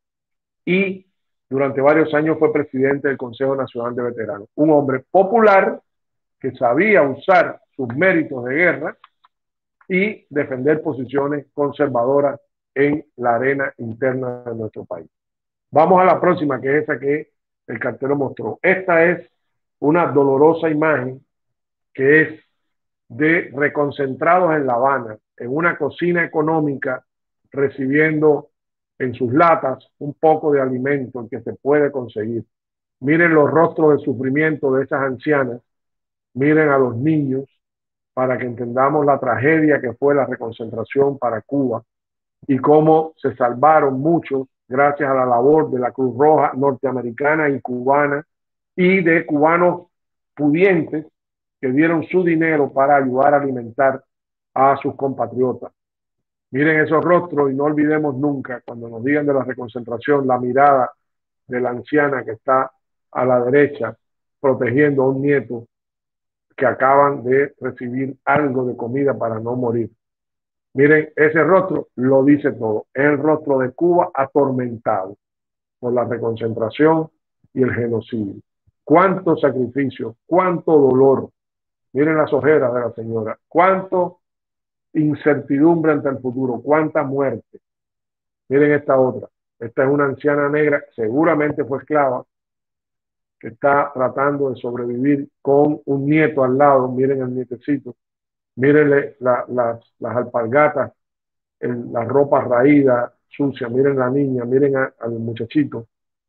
y durante varios años fue presidente del Consejo Nacional de Veteranos. Un hombre popular que sabía usar sus méritos de guerra y defender posiciones conservadoras en la arena interna de nuestro país. Vamos a la próxima, que es esa que el cartero mostró. Esta es una dolorosa imagen que es de reconcentrados en La Habana, en una cocina económica, recibiendo en sus latas un poco de alimento que se puede conseguir. Miren los rostros de sufrimiento de esas ancianas, miren a los niños, para que entendamos la tragedia que fue la reconcentración para Cuba y cómo se salvaron muchos gracias a la labor de la Cruz Roja norteamericana y cubana y de cubanos pudientes que dieron su dinero para ayudar a alimentar a sus compatriotas. Miren esos rostros y no olvidemos nunca, cuando nos digan de la reconcentración, la mirada de la anciana que está a la derecha protegiendo a un nieto que acaban de recibir algo de comida para no morir. Miren, ese rostro lo dice todo. Es el rostro de Cuba atormentado por la reconcentración y el genocidio. Cuánto sacrificio, cuánto dolor. Miren las ojeras de la señora. Cuánto incertidumbre ante el futuro, cuánta muerte. Miren esta otra. Esta es una anciana negra, seguramente fue esclava, que está tratando de sobrevivir con un nieto al lado. Miren el nietecito. Mírenle la, las, las alpargatas, el, la ropa raída, sucia. Miren la niña, miren a, al muchachito,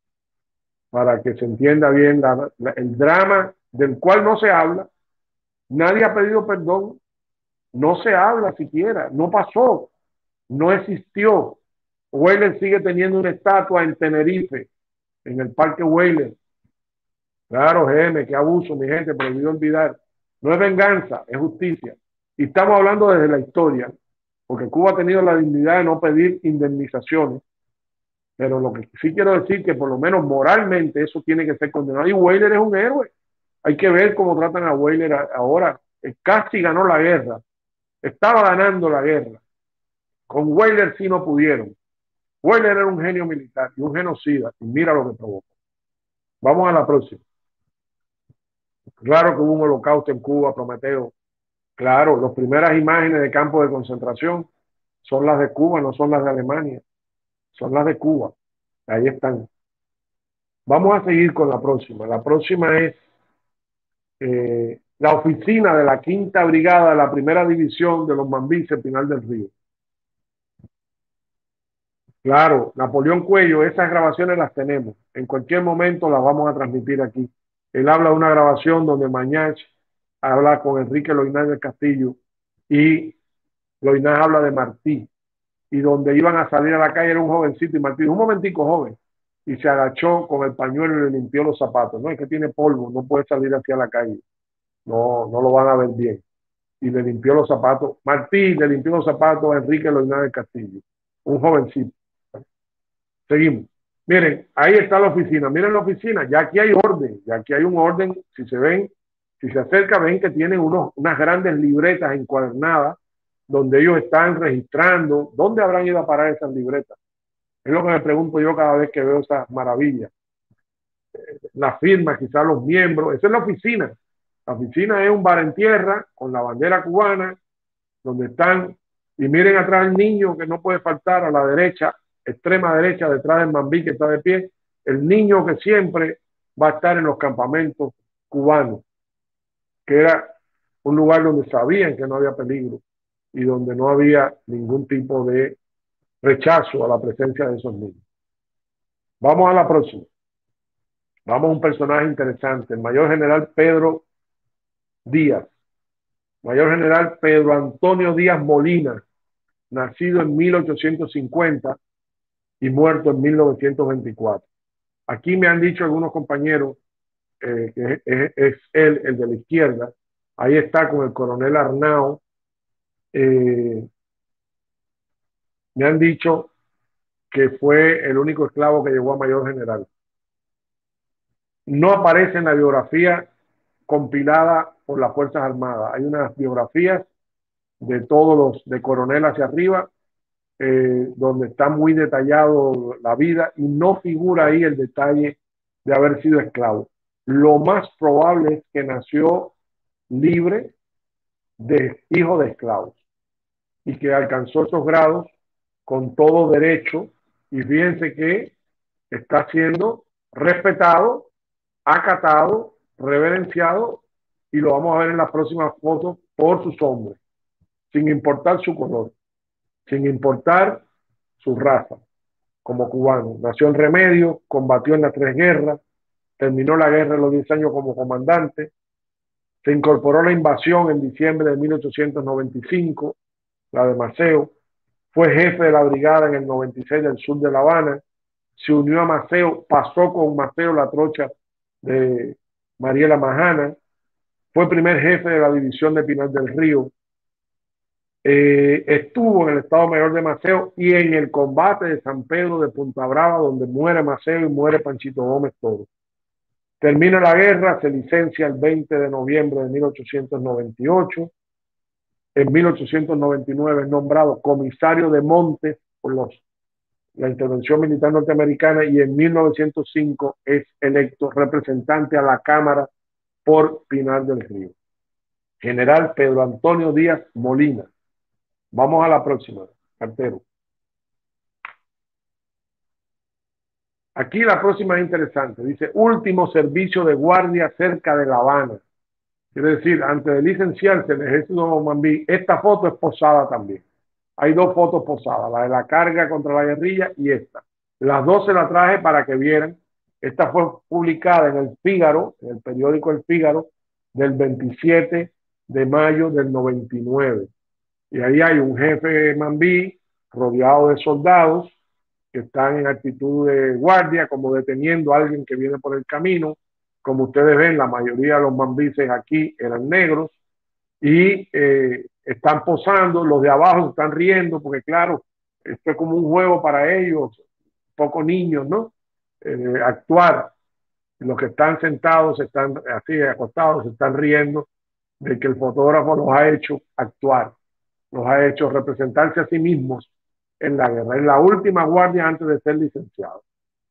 para que se entienda bien la, la, el drama del cual no se habla. Nadie ha pedido perdón. No se habla siquiera, no pasó, no existió. Weyler sigue teniendo una estatua en Tenerife, en el Parque Weyler. Claro, G M, qué abuso, mi gente, pero olvidó olvidar. No es venganza, es justicia. Y estamos hablando desde la historia, porque Cuba ha tenido la dignidad de no pedir indemnizaciones, pero lo que sí quiero decir que por lo menos moralmente eso tiene que ser condenado. Y Weyler es un héroe. Hay que ver cómo tratan a Weyler ahora. Casi ganó la guerra, estaba ganando la guerra. Con Weyler sí no pudieron. Weyler era un genio militar y un genocida, y mira lo que provocó. Vamos a la próxima. Claro que hubo un holocausto en Cuba, Prometeo. Claro, las primeras imágenes de campos de concentración son las de Cuba, no son las de Alemania, son las de Cuba. Ahí están. Vamos a seguir con la próxima. La próxima es eh, la oficina de la Quinta Brigada de la Primera División de los Mambises, Pinar del Río. Claro, Napoleón Cuello, esas grabaciones las tenemos. En cualquier momento las vamos a transmitir aquí. Él habla de una grabación donde Mañach habla con Enrique Loinás del Castillo y Loinás habla de Martí, y donde iban a salir a la calle era un jovencito y Martí, un momentico joven, y se agachó con el pañuelo y le limpió los zapatos. No, es que tiene polvo, no puede salir hacia la calle, no, no lo van a ver bien. Y le limpió los zapatos. Martí le limpió los zapatos a Enrique Loinás del Castillo, un jovencito. Seguimos. Miren, ahí está la oficina. Miren la oficina. Ya aquí hay orden. Ya aquí hay un orden. Si se ven, si se acerca, ven que tienen unos, unas grandes libretas encuadernadas donde ellos están registrando. ¿Dónde habrán ido a parar esas libretas? Es lo que me pregunto yo cada vez que veo esas maravillas. Las firmas, quizás los miembros. Esa es la oficina. La oficina es un bar en tierra con la bandera cubana, donde están. Y miren atrás el niño que no puede faltar a la derecha, extrema derecha, detrás del Mambí que está de pie, el niño que siempre va a estar en los campamentos cubanos, que era un lugar donde sabían que no había peligro y donde no había ningún tipo de rechazo a la presencia de esos niños. Vamos a la próxima. Vamos a un personaje interesante, el mayor general Pedro Díaz. Mayor general Pedro Antonio Díaz Molina, nacido en mil ochocientos cincuenta y muerto en mil novecientos veinticuatro. Aquí me han dicho algunos compañeros eh, que es, es él, el de la izquierda. Ahí está con el coronel Arnao. Eh, me han dicho que fue el único esclavo que llegó a mayor general. No aparece en la biografía compilada por las Fuerzas Armadas. Hay unas biografías de todos los, de coronel hacia arriba, eh, donde está muy detallado la vida y no figura ahí el detalle de haber sido esclavo. Lo más probable es que nació libre de hijo de esclavos y que alcanzó esos grados con todo derecho, y fíjense que está siendo respetado, acatado, reverenciado, y lo vamos a ver en las próximas fotos por sus hombres, sin importar su color, sin importar su raza, como cubano. Nació en Remedio, combatió en las tres guerras, terminó la guerra a los diez años como comandante, se incorporó a la invasión en diciembre de mil ochocientos noventa y cinco, la de Maceo, fue jefe de la brigada en el noventa y seis del sur de La Habana, se unió a Maceo, pasó con Maceo la trocha de Mariela Majana, fue primer jefe de la división de Pinar del Río, eh, estuvo en el Estado Mayor de Maceo y en el combate de San Pedro de Punta Brava, donde muere Maceo y muere Panchito Gómez Toro. Termina la guerra, se licencia el veinte de noviembre de mil ochocientos noventa y ocho. En mil ochocientos noventa y nueve es nombrado comisario de montes por los, la intervención militar norteamericana, y en mil novecientos cinco es electo representante a la Cámara por Pinar del Río. General Pedro Antonio Díaz Molina. Vamos a la próxima, cartero. Aquí la próxima es interesante. Dice, último servicio de guardia cerca de La Habana. Quiere decir, antes de licenciarse el ejército de Mambí, esta foto es posada también. Hay dos fotos posadas, la de la carga contra la guerrilla y esta. Las dos se las traje para que vieran. Esta fue publicada en el Fígaro, en el periódico El Fígaro, del veintisiete de mayo del noventa y nueve. Y ahí hay un jefe mambí rodeado de soldados que están en actitud de guardia, como deteniendo a alguien que viene por el camino. Como ustedes ven, la mayoría de los mambíes aquí eran negros y eh, están posando, los de abajo se están riendo, porque claro, esto es como un juego para ellos, pocos niños, ¿no? Eh, actuar. Los que están sentados, están así acostados, se están riendo de que el fotógrafo los ha hecho actuar, los ha hecho representarse a sí mismos en la guerra. Es la última guardia antes de ser licenciado.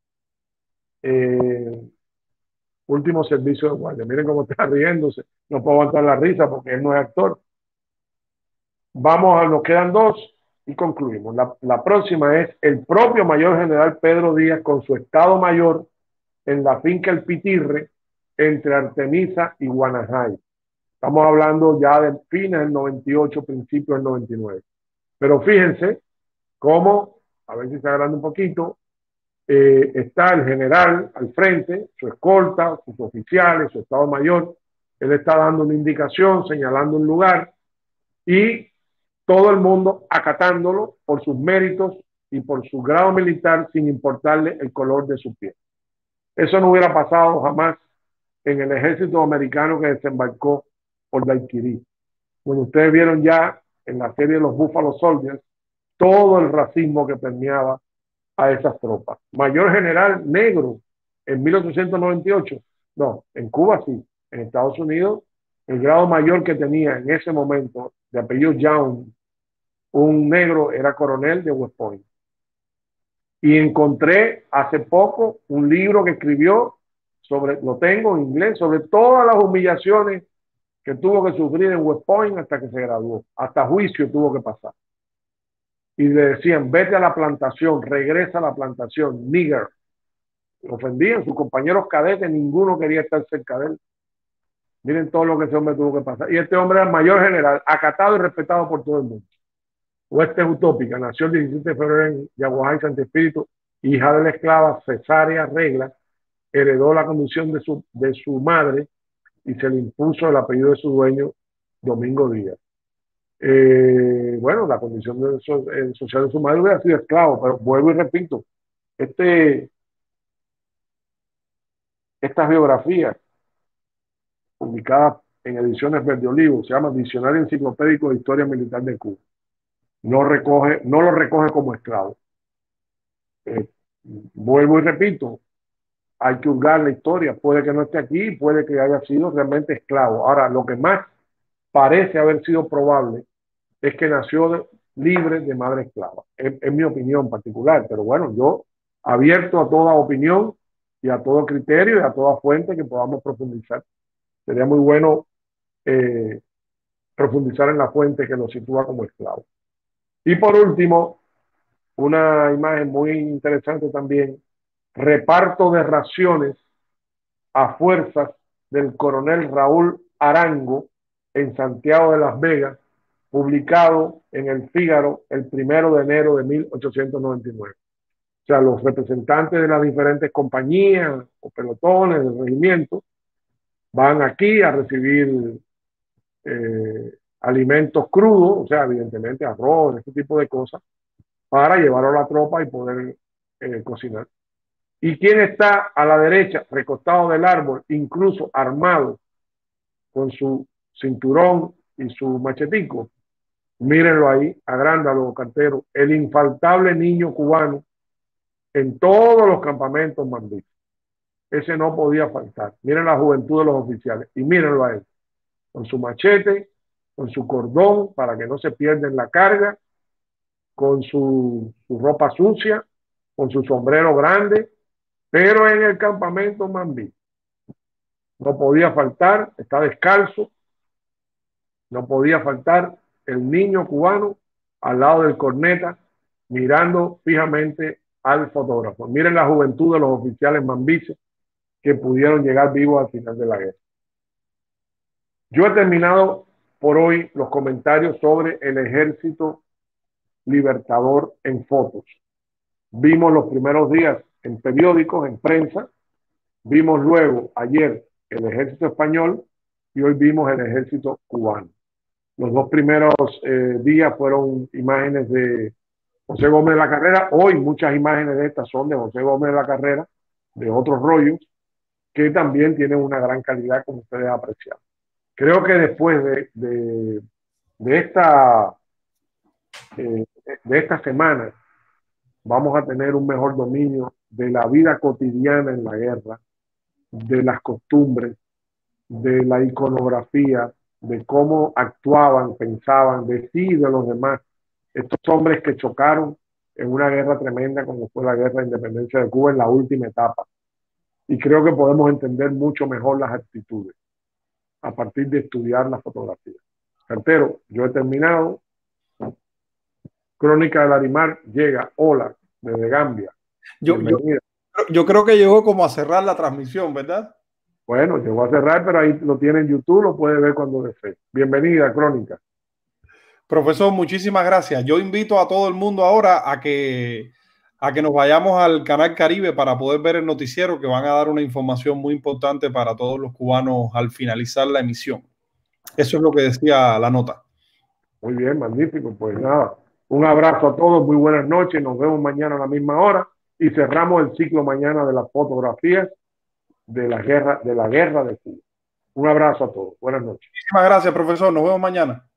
Eh, último servicio de guardia. Miren cómo está riéndose. No puedo aguantar la risa porque él no es actor. Vamos a, nos quedan dos y concluimos. La, la próxima es el propio mayor general Pedro Díaz con su estado mayor en la finca El Pitirre entre Artemisa y Guanajay. Estamos hablando ya de fines del noventa y ocho, principios del noventa y nueve. Pero fíjense cómo, a ver si se agranda un poquito, eh, está el general al frente, su escolta, sus oficiales, su estado mayor. Él está dando una indicación, señalando un lugar y todo el mundo acatándolo por sus méritos y por su grado militar sin importarle el color de su piel. Eso no hubiera pasado jamás en el ejército americano que desembarcó por Daiquiri. Bueno, ustedes vieron ya en la serie de los Buffalo Soldiers todo el racismo que permeaba a esas tropas. Mayor general negro en mil ochocientos noventa y ocho. No, en Cuba sí. En Estados Unidos, el grado mayor que tenía en ese momento, de apellido Young, un negro, era coronel de West Point. Y encontré hace poco un libro que escribió sobre, lo tengo en inglés, sobre todas las humillaciones que tuvo que sufrir en West Point hasta que se graduó. Hasta juicio tuvo que pasar. Y le decían, vete a la plantación, regresa a la plantación, nigger. Ofendían, sus compañeros cadetes, ninguno quería estar cerca de él. Miren todo lo que ese hombre tuvo que pasar. Y este hombre era el mayor general, acatado y respetado por todo el mundo. Huestes Utópica, nació el diecisiete de febrero en Yaguajay, Santo Espíritu, hija de la esclava Cesárea Regla, heredó la condición de su, de su madre y se le impuso el apellido de su dueño, Domingo Díaz. Eh, bueno, la condición de so, eh, social de su madre hubiera sido esclavo, pero vuelvo y repito, este, estas biografías publicadas en ediciones Verde Olivo, se llama Diccionario Enciclopédico de Historia Militar de Cuba. No, recoge, no lo recoge como esclavo. Eh, vuelvo y repito, hay que hurgar la historia. Puede que no esté aquí, puede que haya sido realmente esclavo. Ahora, lo que más parece haber sido probable es que nació de, libre de madre esclava. Es, es mi opinión particular, pero bueno, yo abierto a toda opinión y a todo criterio y a toda fuente que podamos profundizar. Sería muy bueno eh, profundizar en la fuente que lo sitúa como esclavo. Y por último, una imagen muy interesante también, reparto de raciones a fuerzas del coronel Raúl Arango en Santiago de Las Vegas, publicado en el Fígaro el primero de enero de mil ochocientos noventa y nueve. O sea, los representantes de las diferentes compañías o pelotones del regimiento van aquí a recibir eh, alimentos crudos, o sea, evidentemente arroz, este tipo de cosas, para llevarlo a la tropa y poder eh, cocinar. ¿Y quién está a la derecha, recostado del árbol, incluso armado con su cinturón y su machetico? Mírenlo ahí, agrándalo, cartero, el infaltable niño cubano en todos los campamentos mambíes. Ese no podía faltar. Miren la juventud de los oficiales y mírenlo a él, con su machete, con su cordón para que no se pierda en la carga, con su, su ropa sucia, con su sombrero grande, pero en el campamento mambí no podía faltar, está descalzo, no podía faltar el niño cubano al lado del corneta, mirando fijamente al fotógrafo. Miren la juventud de los oficiales mambises que pudieron llegar vivos al final de la guerra. Yo he terminado por hoy los comentarios sobre el Ejército Libertador en fotos. Vimos los primeros días en periódicos, en prensa, vimos luego ayer el Ejército Español y hoy vimos el Ejército Cubano. Los dos primeros eh, días fueron imágenes de José Gómez de la Carrera. Hoy muchas imágenes de estas son de José Gómez de la Carrera, de otros rollos, que también tienen una gran calidad, como ustedes aprecian. Creo que después de, de, de esta, eh, de esta semana vamos a tener un mejor dominio de la vida cotidiana en la guerra, de las costumbres, de la iconografía, de cómo actuaban, pensaban, de sí y de los demás. Estos hombres que chocaron en una guerra tremenda como fue la guerra de independencia de Cuba en la última etapa. Y creo que podemos entender mucho mejor las actitudes a partir de estudiar la fotografía. Cartero, yo he terminado. Crónica del Larimar llega. Hola, desde Gambia. Yo, yo, yo creo que llegó como a cerrar la transmisión, ¿verdad? Bueno, llegó a cerrar, pero ahí lo tiene en YouTube, lo puede ver cuando desee. Bienvenida, Crónica. Profesor, muchísimas gracias. Yo invito a todo el mundo ahora a que, a que nos vayamos al Canal Caribe para poder ver el noticiero, que van a dar una información muy importante para todos los cubanos al finalizar la emisión. Eso es lo que decía la nota. Muy bien, magnífico. Pues nada, un abrazo a todos, muy buenas noches, nos vemos mañana a la misma hora y cerramos el ciclo mañana de las fotografías de la guerra de la guerra de Cuba. Un abrazo a todos. Buenas noches. Muchísimas gracias, profesor. Nos vemos mañana.